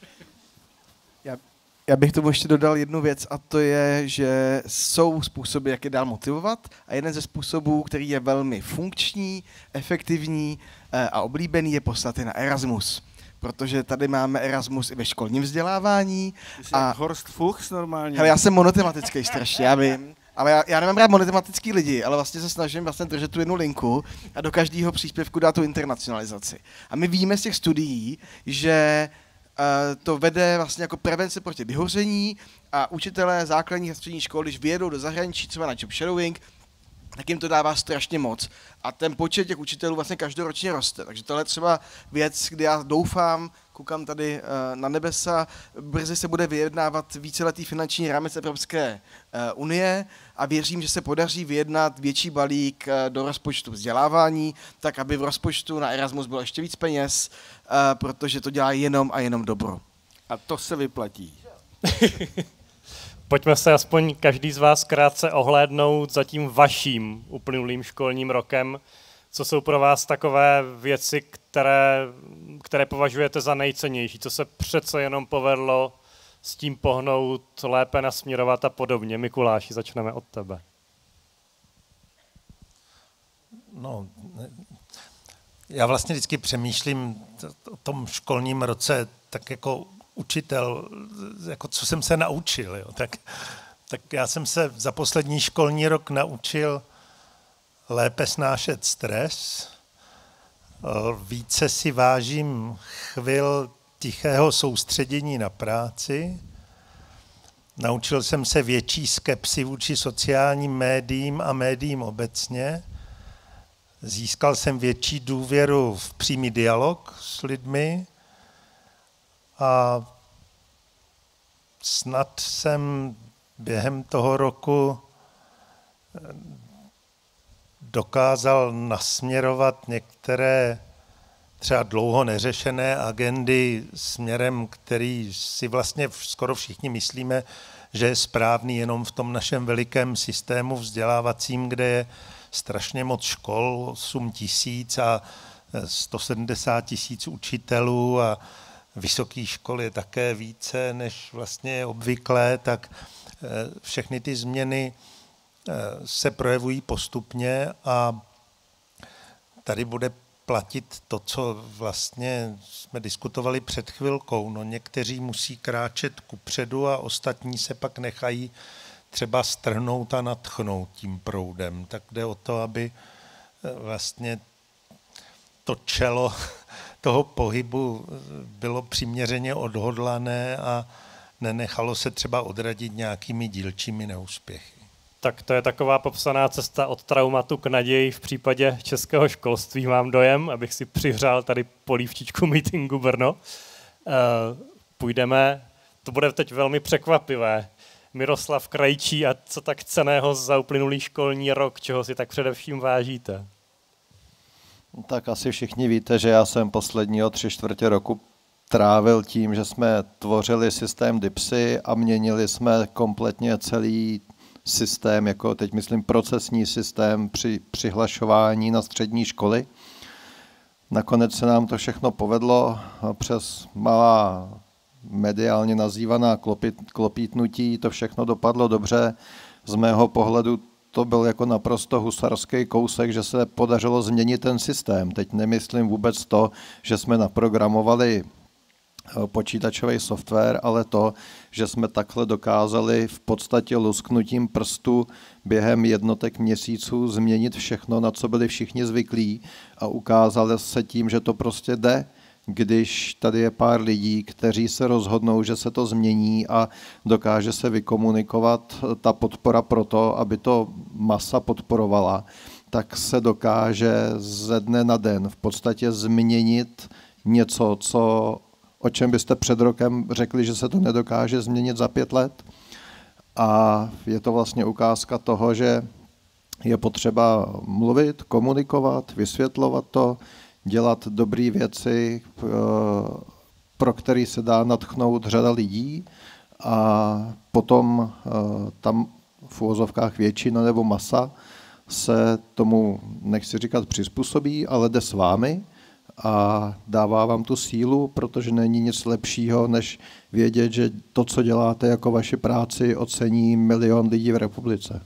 Já, já bych tomu ještě dodal jednu věc, a to je, že jsou způsoby, jak je dál motivovat, a jeden ze způsobů, který je velmi funkční, efektivní a oblíbený, je poslat je na Erasmus. Protože tady máme Erasmus i ve školním vzdělávání. A Horst Fuchs normálně. Hele, já jsem monotematický strašně, já vím. Ale já, já nemám rád monotematický lidi, ale vlastně se snažím vlastně držet tu jednu linku a do každého příspěvku dát tu internacionalizaci. A my víme z těch studií, že uh, to vede vlastně jako prevence proti vyhoření, a učitelé základních a středních škol, když vyjedou do zahraničí, třeba na job shadowing, tak jim to dává strašně moc. A ten počet těch učitelů vlastně každoročně roste. Takže tohle je třeba věc, kdy já doufám, koukám tady na nebesa, brzy se bude vyjednávat víceletý finanční rámec Evropské unie a věřím, že se podaří vyjednat větší balík do rozpočtu vzdělávání, tak aby v rozpočtu na Erasmus bylo ještě víc peněz, protože to dělá jenom a jenom dobro. A to se vyplatí. Pojďme se aspoň každý z vás krátce ohlédnout za tím vaším uplynulým školním rokem. Co jsou pro vás takové věci, které, které považujete za nejcennější? Co se přece jenom povedlo s tím pohnout, lépe nasměrovat a podobně? Mikuláši, začneme od tebe. No, já vlastně vždycky přemýšlím o tom školním roce tak jako učitel, jako co jsem se naučil. Jo. Tak, tak já jsem se za poslední školní rok naučil lépe snášet stres, více si vážím chvil tichého soustředění na práci, naučil jsem se větší skepsi vůči sociálním médiím a médiím obecně, získal jsem větší důvěru v přímý dialog s lidmi a snad jsem během toho roku dokázal nasměrovat některé třeba dlouho neřešené agendy směrem, který si vlastně skoro všichni myslíme, že je správný jenom v tom našem velikém systému vzdělávacím, kde je strašně moc škol, osm tisíc a sto sedmdesát tisíc učitelů a vysokých škol je také více, než vlastně je obvyklé, tak všechny ty změny se projevují postupně a tady bude platit to, co vlastně jsme diskutovali před chvilkou. No, někteří musí kráčet kupředu a ostatní se pak nechají třeba strhnout a nadchnout tím proudem. Tak jde o to, aby vlastně to čelo toho pohybu bylo přiměřeně odhodlané a nenechalo se třeba odradit nějakými dílčími neúspěchy. Tak to je taková popsaná cesta od traumatu k naději v případě českého školství, mám dojem, abych si přihřál tady polívčičku meetingu Brno. Půjdeme, to bude teď velmi překvapivé. Miroslav Krajčí, a co tak cenného za uplynulý školní rok, čeho si tak především vážíte? Tak asi všichni víte, že já jsem posledního tři čtvrtě roku trávil tím, že jsme tvořili systém DIPSy a měnili jsme kompletně celý systém, jako teď myslím procesní systém při přihlašování na střední školy. Nakonec se nám to všechno povedlo přes malá mediálně nazývaná klopit, klopítnutí, to všechno dopadlo dobře. Z mého pohledu to byl jako naprosto husarský kousek, že se podařilo změnit ten systém. Teď nemyslím vůbec to, že jsme naprogramovali počítačový software, ale to, že jsme takhle dokázali v podstatě lusknutím prstu během jednotek měsíců změnit všechno, na co byli všichni zvyklí a ukázalo se tím, že to prostě jde, když tady je pár lidí, kteří se rozhodnou, že se to změní a dokáže se vykomunikovat ta podpora pro to, aby to masa podporovala, tak se dokáže ze dne na den v podstatě změnit něco, co o čem byste před rokem řekli, že se to nedokáže změnit za pět let. A je to vlastně ukázka toho, že je potřeba mluvit, komunikovat, vysvětlovat to, dělat dobré věci, pro které se dá nadchnout řada lidí a potom tam v uvozovkách většina nebo masa se tomu, nechci říkat přizpůsobí, ale jde s vámi a dává vám tu sílu, protože není nic lepšího, než vědět, že to, co děláte jako vaši práci, ocení milion lidí v republice.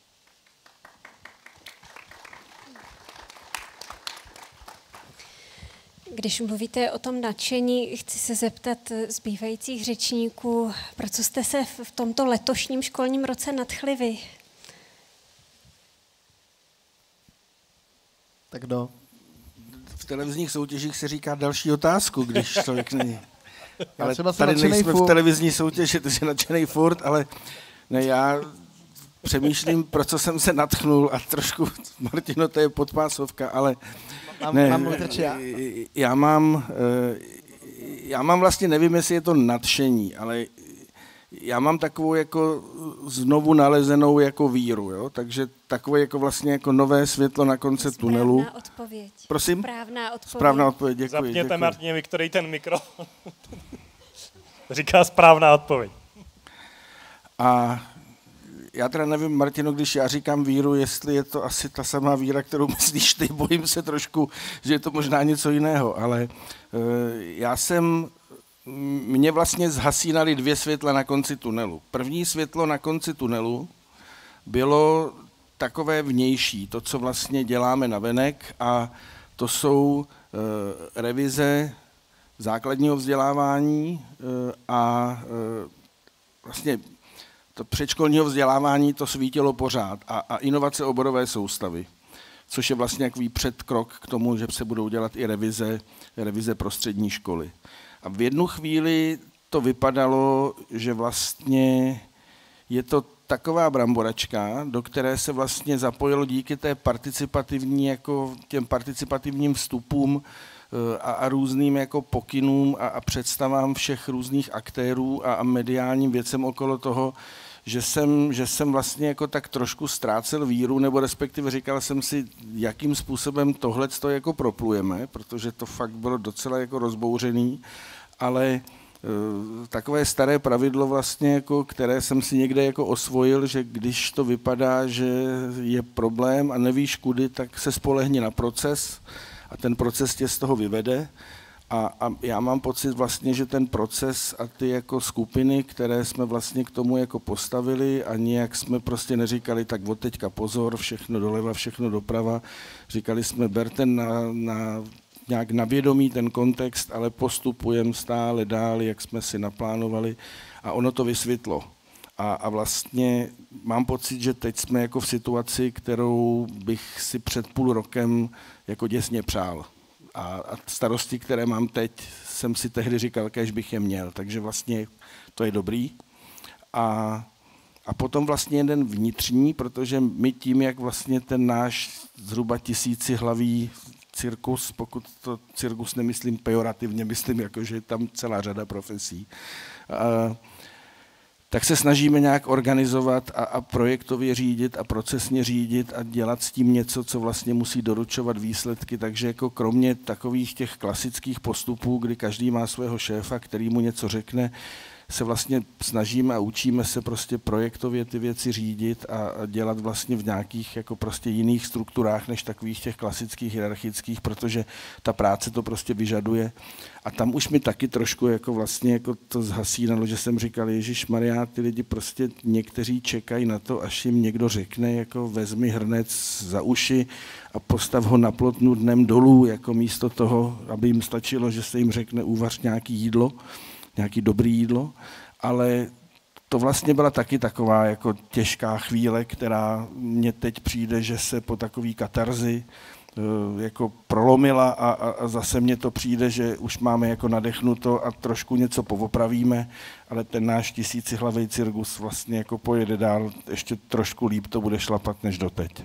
Když mluvíte o tom nadšení, chci se zeptat zbývajících řečníků, pro co jste se v tomto letošním školním roce nadchli vy? Tak no, v televizních soutěžích se říká další otázku, když člověk není. Ale tady nejsme furt v televizní soutěži, ty jsi nadšenej furt, ale ne, já přemýšlím, pro co jsem se nadchnul a trošku, Martino, to je podpásovka, ale mám, ne, mám já? já mám, já mám vlastně, nevím, jestli je to nadšení, ale já mám takovou jako znovu nalezenou jako víru, jo? Takže takové jako vlastně jako nové světlo na konci Správná tunelu. Správná odpověď. Prosím? Správná odpověď. Správná odpověď, děkuji. Zapněte děkuji. Martině, který ten mikrofon. Říká správná odpověď. A já teda nevím, Martino, když já říkám víru, jestli je to asi ta samá víra, kterou myslíš ty, bojím se trošku, že je to možná něco jiného, ale uh, já jsem, mě vlastně zhasínaly dvě světla na konci tunelu. První světlo na konci tunelu bylo takové vnější, to, co vlastně děláme navenek, a to jsou uh, revize základního vzdělávání uh, a uh, vlastně to předškolního vzdělávání to svítilo pořád a, a inovace oborové soustavy, což je vlastně takový předkrok k tomu, že se budou dělat i revize, revize pro střední školy. A v jednu chvíli to vypadalo, že vlastně je to taková bramboračka, do které se vlastně zapojilo díky té participativní, jako těm participativním vstupům a, a různým jako pokynům a, a představám všech různých aktérů a, a mediálním věcem okolo toho, že jsem, že jsem vlastně jako tak trošku ztrácel víru, nebo respektive říkal jsem si, jakým způsobem tohleto jako proplujeme, protože to fakt bylo docela jako rozbouřený, ale e, takové staré pravidlo vlastně, jako, které jsem si někde jako osvojil, že když to vypadá, že je problém a nevíš kudy, tak se spolehni na proces a ten proces tě z toho vyvede. A, a já mám pocit vlastně, že ten proces a ty jako skupiny, které jsme vlastně k tomu jako postavili a nějak jsme prostě neříkali, tak od teďka pozor, všechno doleva, všechno doprava. Říkali jsme, berte na, na, nějak na vědomí ten kontext, ale postupujeme stále dál, jak jsme si naplánovali, a ono to vysvětlo. A, a vlastně mám pocit, že teď jsme jako v situaci, kterou bych si před půl rokem jako děsně přál. A, a starosti, které mám teď, jsem si tehdy říkal, kéž bych je měl. Takže vlastně to je dobrý. A, a potom vlastně jeden vnitřní, protože my tím, jak vlastně ten náš zhruba tisícihlavý cirkus, pokud to cirkus nemyslím pejorativně, myslím, jako, že je tam celá řada profesí, a, tak se snažíme nějak organizovat a, a projektově řídit a procesně řídit a dělat s tím něco, co vlastně musí doručovat výsledky. Takže jako kromě takových těch klasických postupů, kdy každý má svého šéfa, který mu něco řekne, se vlastně snažíme a učíme se prostě projektově ty věci řídit a, a dělat vlastně v nějakých jako prostě jiných strukturách než takových těch klasických hierarchických, protože ta práce to prostě vyžaduje. A tam už mi taky trošku jako vlastně jako to zhasínalo, že jsem říkal, ježišmarjá, ty lidi prostě někteří čekají na to, až jim někdo řekne, jako vezmi hrnec za uši a postav ho na plotnu dnem dolů, jako místo toho, aby jim stačilo, že se jim řekne uvař nějaký jídlo, nějaký dobrý jídlo, ale to vlastně byla taky taková jako těžká chvíle, která mně teď přijde, že se po takový katarzi jako prolomila a, a, a zase mně to přijde, že už máme jako nadechnuto a trošku něco povopravíme, ale ten náš tisícihlavý cirkus vlastně jako pojede dál, ještě trošku líp to bude šlapat než doteď.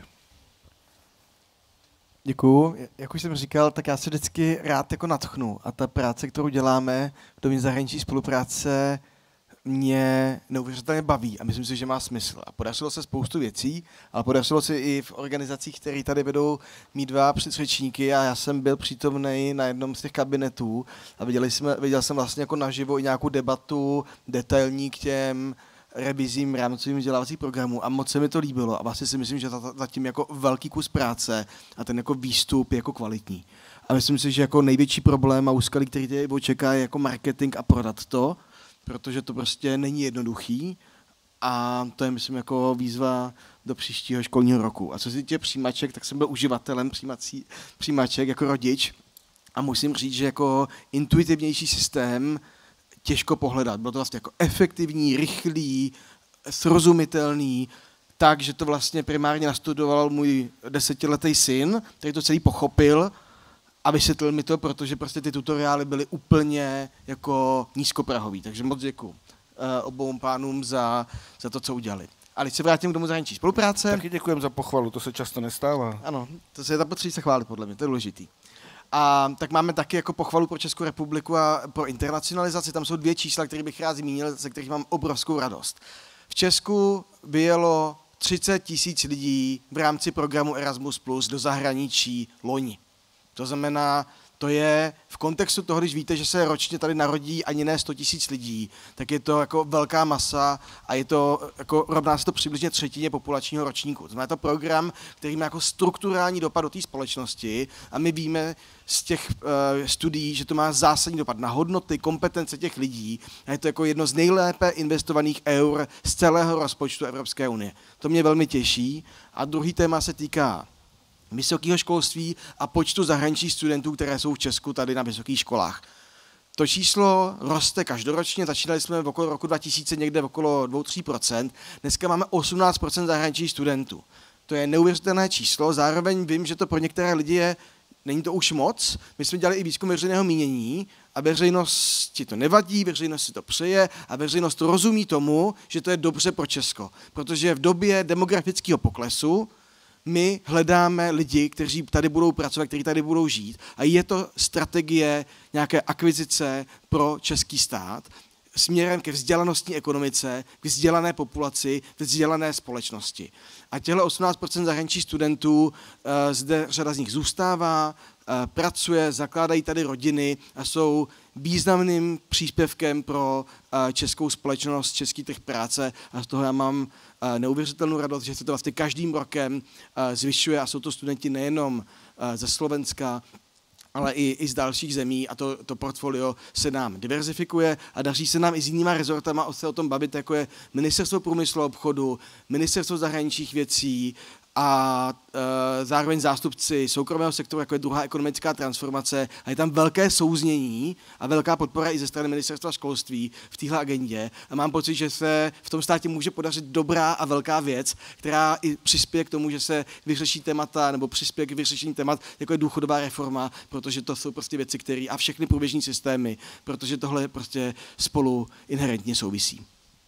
Děkuju. Jak už jsem říkal, tak já se vždycky rád jako nadchnu a ta práce, kterou děláme v domě zahraniční spolupráce, mě neuvěřitelně baví a myslím si, že má smysl. A podařilo se spoustu věcí, ale podařilo se i v organizacích, které tady vedou mít dva předřečníky, a já jsem byl přítomný na jednom z těch kabinetů a viděli jsme, viděl jsem vlastně jako naživo i nějakou debatu detailní k těm revizím rámcovým vzdělávacích programů a moc se mi to líbilo a vlastně si myslím, že zatím jako velký kus práce a ten jako výstup je jako kvalitní. A myslím si, že jako největší problém a úskalí, který tady čeká, je jako marketing a prodat to, protože to prostě není jednoduchý a to je, myslím, jako výzva do příštího školního roku. A co se týče přijímaček, tak jsem byl uživatelem přijímací, přijímaček jako rodič a musím říct, že jako intuitivnější systém těžko pohledat. Bylo to vlastně jako efektivní, rychlý, srozumitelný, tak, že to vlastně primárně nastudoval můj desetiletý syn, který to celý pochopil a vysvětlil mi to, protože prostě ty tutoriály byly úplně jako nízkoprahový. Takže moc děkuji uh, obou pánům za, za to, co udělali. A když se vrátím k tomu zahraniční spolupráce... Taky děkujem za pochvalu, to se často nestává. Ano, to se zapotřebí se chválit podle mě, to je důležitý. A tak máme taky jako pochvalu pro Českou republiku a pro internacionalizaci. Tam jsou dvě čísla, které bych rád zmínil, ze kterých mám obrovskou radost. V Česku vyjelo třicet tisíc lidí v rámci programu Erasmus plus do zahraničí loni. To znamená, to je v kontextu toho, když víte, že se ročně tady narodí ani ne sto tisíc lidí, tak je to jako velká masa a je to, jako, rovná se to přibližně třetině populačního ročníku. To znamená to program, který má jako strukturální dopad do té společnosti a my víme z těch uh, studií, že to má zásadní dopad na hodnoty, kompetence těch lidí a je to jako jedno z nejlépe investovaných eur z celého rozpočtu Evropské unie. To mě velmi těší. A druhý téma se týká vysokého školství a počtu zahraničních studentů, které jsou v Česku tady na vysokých školách. To číslo roste každoročně, začínali jsme v okolo roku dva tisíce někde v okolo dva až tři procenta, dneska máme osmnáct procent zahraničních studentů. To je neuvěřitelné číslo, zároveň vím, že to pro některé lidi je, není to už moc, my jsme dělali i výzkum veřejného mínění a veřejnosti to nevadí, veřejnost si to přeje a veřejnost to rozumí tomu, že to je dobře pro Česko, protože v době demografického poklesu my hledáme lidi, kteří tady budou pracovat, kteří tady budou žít a je to strategie nějaké akvizice pro český stát směrem ke vzdělanostní ekonomice, k vzdělané populaci, k vzdělané společnosti. A těchto osmnáct procent zahraničních studentů, zde řada z nich zůstává, pracuje, zakládají tady rodiny a jsou významným příspěvkem pro českou společnost, český trh práce a z toho já mám neuvěřitelnou radost, že se to vlastně každým rokem zvyšuje a jsou to studenti nejenom ze Slovenska, ale i, i z dalších zemí a to, to portfolio se nám diverzifikuje a daří se nám i s jinýma rezortama se o tom bavit, jako je Ministerstvo průmyslu a obchodu, Ministerstvo zahraničních věcí a e, zároveň zástupci soukromého sektoru, jako je druhá ekonomická transformace a je tam velké souznění a velká podpora i ze strany Ministerstva školství v téhle agendě a mám pocit, že se v tom státě může podařit dobrá a velká věc, která i přispěje k tomu, že se vyřeší témata nebo přispěje k vyřešení témat, jako je důchodová reforma, protože to jsou prostě věci, které a všechny průběžní systémy, protože tohle prostě spolu inherentně souvisí.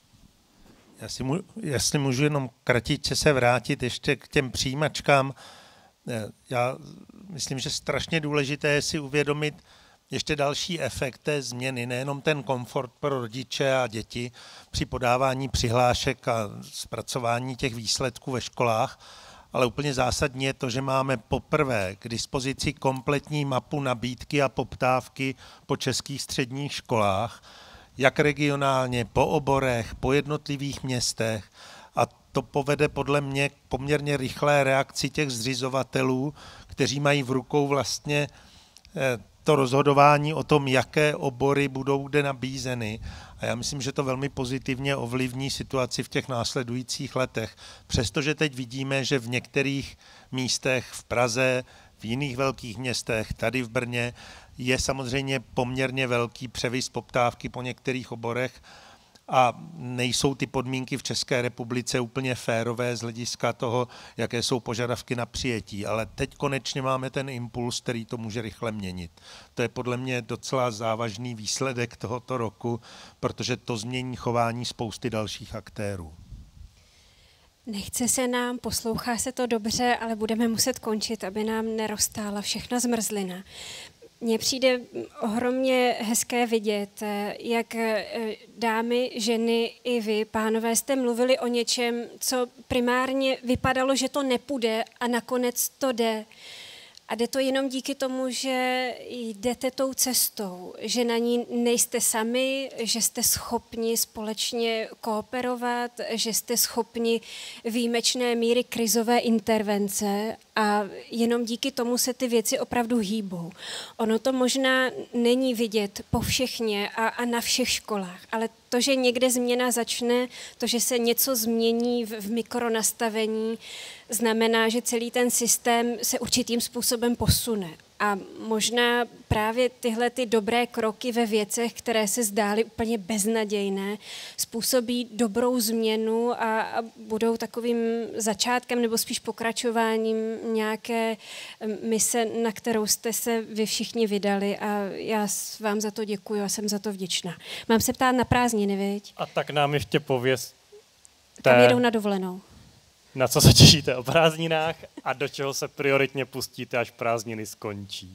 Já si můžu, jestli můžu jenom kratičce se vrátit ještě k těm přijímačkám. Já myslím, že strašně důležité je si uvědomit ještě další efekt té změny, nejenom ten komfort pro rodiče a děti při podávání přihlášek a zpracování těch výsledků ve školách, ale úplně zásadní je to, že máme poprvé k dispozici kompletní mapu nabídky a poptávky po českých středních školách, jak regionálně, po oborech, po jednotlivých městech a to povede podle mě k poměrně rychlé reakci těch zřizovatelů, kteří mají v rukou vlastně to rozhodování o tom, jaké obory budou kde nabízeny. A já myslím, že to velmi pozitivně ovlivní situaci v těch následujících letech. Přestože teď vidíme, že v některých místech v Praze, v jiných velkých městech, tady v Brně, je samozřejmě poměrně velký převis poptávky po některých oborech a nejsou ty podmínky v České republice úplně férové z hlediska toho, jaké jsou požadavky na přijetí. Ale teď konečně máme ten impuls, který to může rychle měnit. To je podle mě docela závažný výsledek tohoto roku, protože to změní chování spousty dalších aktérů. Nechce se nám, poslouchá se to dobře, ale budeme muset končit, aby nám neroztála všechna zmrzlina. Mně přijde ohromně hezké vidět, jak dámy, ženy i vy, pánové, jste mluvili o něčem, co primárně vypadalo, že to nepůjde a nakonec to jde. A jde to jenom díky tomu, že jdete tou cestou, že na ní nejste sami, že jste schopni společně kooperovat, že jste schopni výjimečné míry krizové intervence a jenom díky tomu se ty věci opravdu hýbou. Ono to možná není vidět povšechně a, a na všech školách, ale to, že někde změna začne, to, že se něco změní v, v mikronastavení, znamená, že celý ten systém se určitým způsobem posune. A možná právě tyhle ty dobré kroky ve věcech, které se zdály úplně beznadějné, způsobí dobrou změnu a, a budou takovým začátkem nebo spíš pokračováním nějaké mise, na kterou jste se vy všichni vydali a já vám za to děkuji a jsem za to vděčná. Mám se ptát na prázdniny, viď? A tak nám ještě pověz, Kam jedou na dovolenou? Na co se těšíte o prázdninách a do čeho se prioritně pustíte, až prázdniny skončí?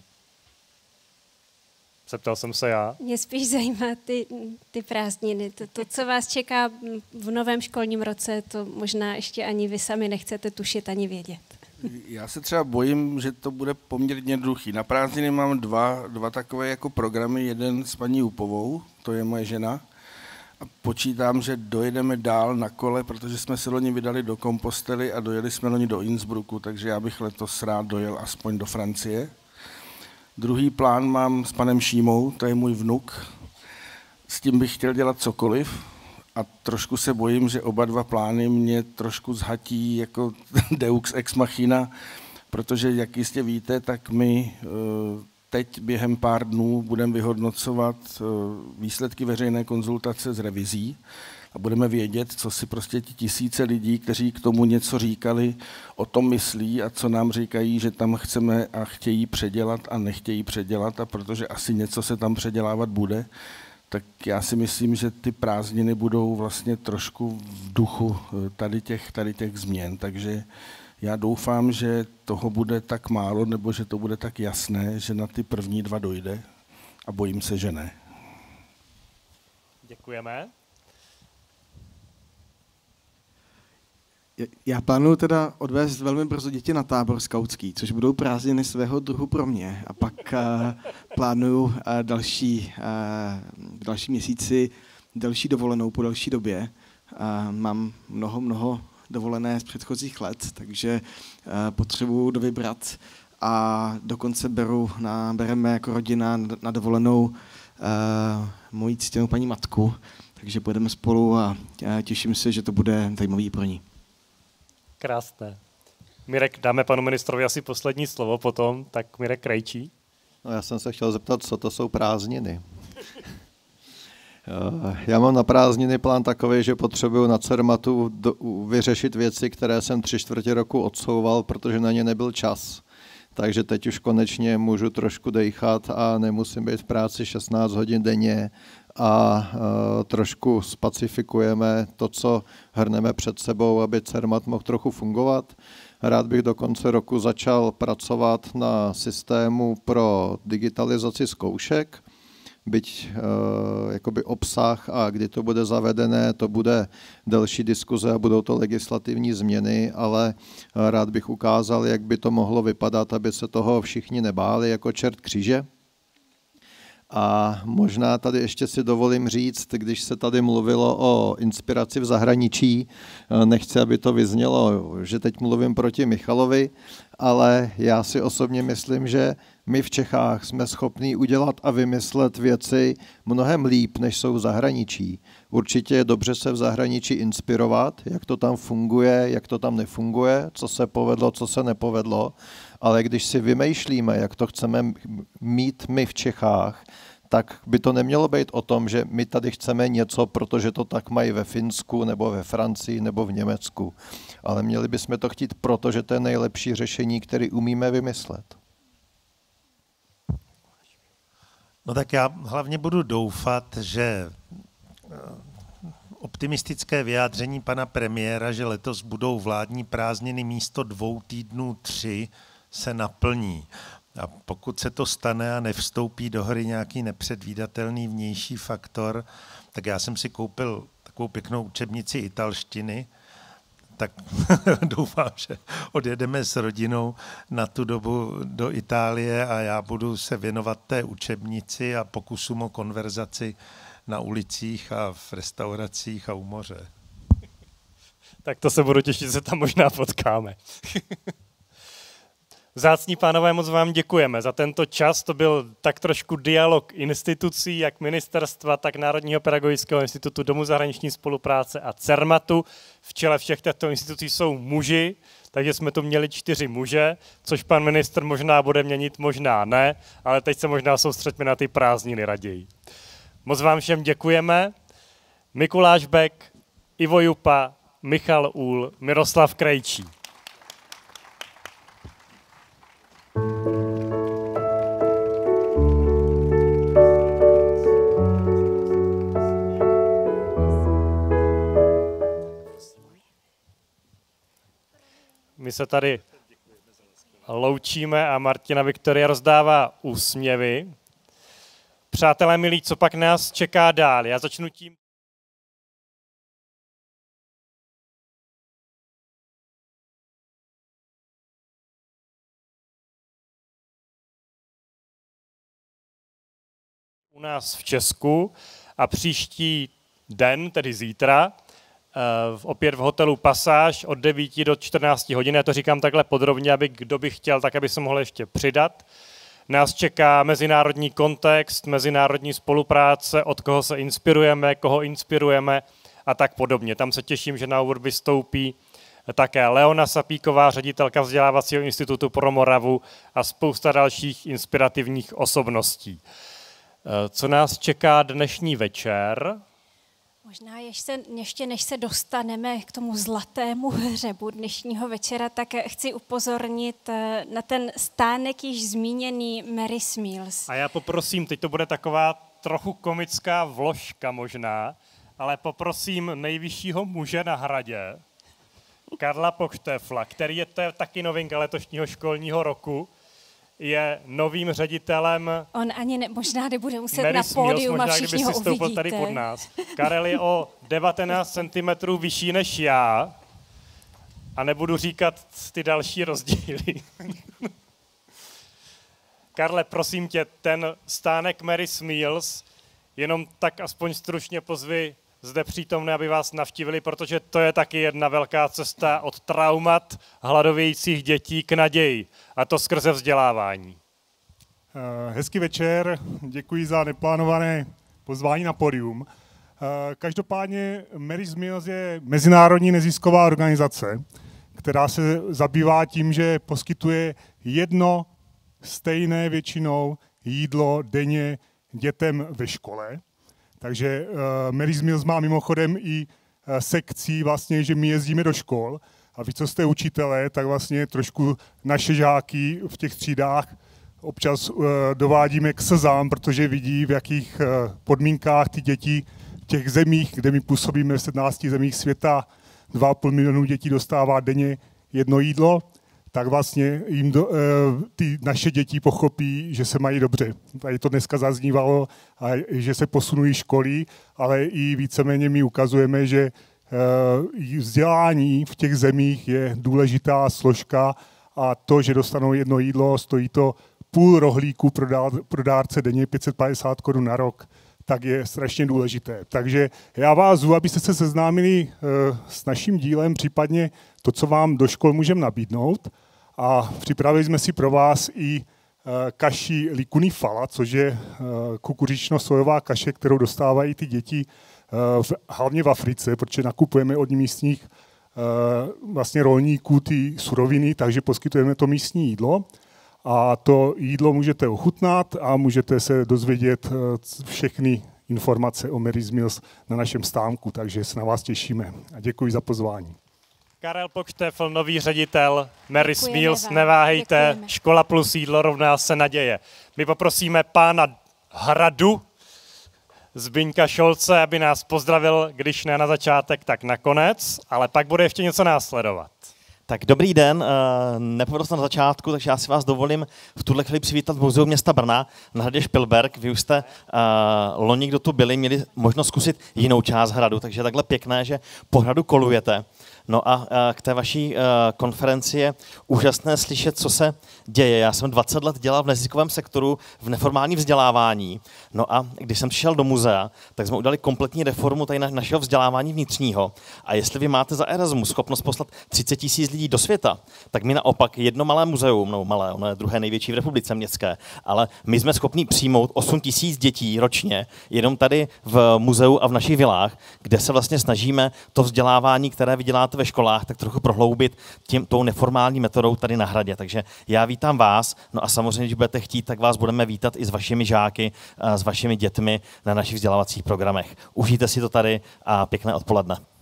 Zeptal jsem se já. Mě spíš zajímá ty, ty prázdniny. To, to, co vás čeká v novém školním roce, to možná ještě ani vy sami nechcete tušit ani vědět. Já se třeba bojím, že to bude poměrně jednoduchý. Na prázdniny mám dva, dva takové jako programy. Jeden s paní Upovou, to je moje žena. A počítám, že dojedeme dál na kole, protože jsme se loni vydali do Kompostely a dojeli jsme loni do Innsbrucku, takže já bych letos rád dojel aspoň do Francie. Druhý plán mám s panem Šímou, to je můj vnuk. S tím bych chtěl dělat cokoliv a trošku se bojím, že oba dva plány mě trošku zhatí jako Deux ex machina, protože, jak jistě víte, tak my teď během pár dnů budeme vyhodnocovat výsledky veřejné konzultace s revizí a budeme vědět, co si prostě ti tisíce lidí, kteří k tomu něco říkali, o tom myslí a co nám říkají, že tam chceme a chtějí předělat a nechtějí předělat, a protože asi něco se tam předělávat bude, tak já si myslím, že ty prázdniny budou vlastně trošku v duchu tady těch, tady těch změn, takže já doufám, že toho bude tak málo, nebo že to bude tak jasné, že na ty první dva dojde, a bojím se, že ne. Děkujeme. Já plánuju teda odvést velmi brzo děti na tábor skautský, což budou prázdniny svého druhu pro mě. A pak uh, plánuju uh, další, uh, další měsíci další dovolenou po další době. Uh, mám mnoho, mnoho dovolené z předchozích let, takže uh, potřebuju dovybrat a dokonce beru na, bereme jako rodina na dovolenou uh, mojí ctěnou paní matku, takže půjdeme spolu a uh, těším se, že to bude zajímavý pro ní. Krásné. Mirek, dáme panu ministrovi asi poslední slovo potom, tak Mirek Krejčí. No, já jsem se chtěl zeptat, co to jsou prázdniny. Já mám na prázdniny plán takový, že potřebuju na Cermatu do, vyřešit věci, které jsem tři čtvrtě roku odsouval, protože na ně nebyl čas. Takže teď už konečně můžu trošku dejchat a nemusím být v práci šestnáct hodin denně a uh, trošku spacifikujeme to, co hrneme před sebou, aby Cermat mohl trochu fungovat. Rád bych do konce roku začal pracovat na systému pro digitalizaci zkoušek, byť uh, jakoby obsah a kdy to bude zavedené, to bude delší diskuze a budou to legislativní změny, ale uh, rád bych ukázal, jak by to mohlo vypadat, aby se toho všichni nebáli jako čert kříže. A možná tady ještě si dovolím říct, když se tady mluvilo o inspiraci v zahraničí, nechci, aby to vyznělo, že teď mluvím proti Michalovi, ale já si osobně myslím, že my v Čechách jsme schopní udělat a vymyslet věci mnohem líp, než jsou v zahraničí. Určitě je dobře se v zahraničí inspirovat, jak to tam funguje, jak to tam nefunguje, co se povedlo, co se nepovedlo, ale když si vymýšlíme, jak to chceme mít my v Čechách, tak by to nemělo být o tom, že my tady chceme něco, protože to tak mají ve Finsku, nebo ve Francii, nebo v Německu. Ale měli bychom to chtít, protože to je nejlepší řešení, které umíme vymyslet. No tak já hlavně budu doufat, že optimistické vyjádření pana premiéra, že letos budou vládní prázdniny místo dvou týdnů tři, se naplní. A pokud se to stane a nevstoupí do hry nějaký nepředvídatelný vnější faktor, tak já jsem si koupil takovou pěknou učebnici italštiny, tak doufám, že odjedeme s rodinou na tu dobu do Itálie a já budu se věnovat té učebnici a pokusům o konverzaci na ulicích a v restauracích a u moře. Tak to se budu těšit, že se tam možná potkáme. Vzácní pánové, moc vám děkujeme za tento čas. To byl tak trošku dialog institucí, jak ministerstva, tak Národního pedagogického institutu, Domu zahraniční spolupráce a Cermatu. V čele všech těchto institucí jsou muži, takže jsme tu měli čtyři muže, což pan ministr možná bude měnit, možná ne, ale teď se možná soustřeďme na ty prázdniny raději. Moc vám všem děkujeme. Mikuláš Bek, Ivo Jupa, Michal Úl, Miroslav Krejčí. se tady loučíme a Martina Viktoria rozdává úsměvy. Přátelé milí, co pak nás čeká dál? Já začnu tím. U nás v Česku a příští den, tedy zítra, opět v hotelu Pasáž od devíti do čtrnácti hodin. Já to říkám takhle podrobně, aby kdo by chtěl, tak aby se mohl ještě přidat. Nás čeká mezinárodní kontext, mezinárodní spolupráce, od koho se inspirujeme, koho inspirujeme a tak podobně. Tam se těším, že na úvod vystoupí také Leona Sapíková, ředitelka Vzdělávacího institutu pro Moravu a spousta dalších inspirativních osobností. Co nás čeká dnešní večer? Možná ještě, ještě než se dostaneme k tomu zlatému hřebu dnešního večera, tak chci upozornit na ten stánek již zmíněný Mary Smeals. A já poprosím, teď to bude taková trochu komická vložka možná, ale poprosím nejvyššího muže na Hradě, Karla Poštefla, který je, to je taky novinka letošního školního roku, je novým ředitelem. On ani ne, možná nebude muset Mary na pódium možná, a všichni ho uvidíte. tady pod nás. Karel je o devatenáct centimetrů vyšší než já a nebudu říkat ty další rozdíly. Karle, prosím tě, ten stánek Mary Smeals, jenom tak aspoň stručně pozvi zde přítomné, aby vás navštívili, protože to je taky jedna velká cesta od traumat hladovějících dětí k naději, a to skrze vzdělávání. Hezký večer, děkuji za neplánované pozvání na pódium. Každopádně Mary Smeals je mezinárodní nezisková organizace, která se zabývá tím, že poskytuje jedno stejné většinou jídlo denně dětem ve škole. Takže uh, Mary Smeals má mimochodem i uh, sekcí, vlastně, že my jezdíme do škol a vy, co jste učitelé, tak vlastně trošku naše žáky v těch třídách občas uh, dovádíme k slzám, protože vidí, v jakých uh, podmínkách ty děti v těch zemích, kde my působíme v sedmnácti zemích světa, dva a půl milionu dětí dostává denně jedno jídlo, tak vlastně jim do, uh, ty naše děti pochopí, že se mají dobře. Tady to dneska zaznívalo, a že se posunují školy, ale i víceméně my ukazujeme, že uh, vzdělání v těch zemích je důležitá složka a to, že dostanou jedno jídlo, stojí to půl rohlíku pro, dár, pro dárce denně pět set padesát korun na rok, tak je strašně důležité. Takže já vás zvu, abyste se seznámili uh, s naším dílem, případně to, co vám do škol můžeme nabídnout. A připravili jsme si pro vás i uh, kaši Likuni Fala, což je uh, kukuřično-sojová kaše, kterou dostávají ty děti uh, v, hlavně v Africe, protože nakupujeme od místních uh, vlastně rolníků ty suroviny, takže poskytujeme to místní jídlo. A to jídlo můžete ochutnat a můžete se dozvědět uh, všechny informace o Mary Smeals na našem stánku, takže se na vás těšíme. A děkuji za pozvání. Karel Poštefl, nový ředitel Mary Smeals, neváhejte, děkujeme. Škola plus jídlo rovná se naděje. My poprosíme pána Hradu, Zbyňka Šolce, aby nás pozdravil, když ne na začátek, tak nakonec, ale pak bude ještě něco následovat. Tak dobrý den, nepovedl jsem na začátku, takže já si vás dovolím v tuhle chvíli přivítat v Muzeu města Brna na hradě Špilberk. Vy už jste uh, loni, kdo tu byli, měli možnost zkusit jinou část hradu, takže je takhle pěkné, že po hradu kolujete. No a uh, k té vaší uh, konferenci je úžasné slyšet, co se děje. Já jsem dvacet let dělal v neziskovém sektoru v neformální vzdělávání. No a když jsem přišel do muzea, tak jsme udělali kompletní reformu tady na, našeho vzdělávání vnitřního. A jestli vy máte za Erasmus schopnost poslat třicet tisíc lidí do světa, tak my naopak jedno malé muzeum, no malé, ono je druhé největší v republice městské, ale my jsme schopni přijmout osm tisíc dětí ročně, jenom tady v muzeu a v našich vilách, kde se vlastně snažíme to vzdělávání, které vy děláte ve školách, tak trochu prohloubit tím, tou neformální metodou tady na hradě. Takže já vítám vás, no a samozřejmě, když budete chtít, tak vás budeme vítat i s vašimi žáky, s vašimi dětmi na našich vzdělávacích programech. Užijte si to tady a pěkné odpoledne.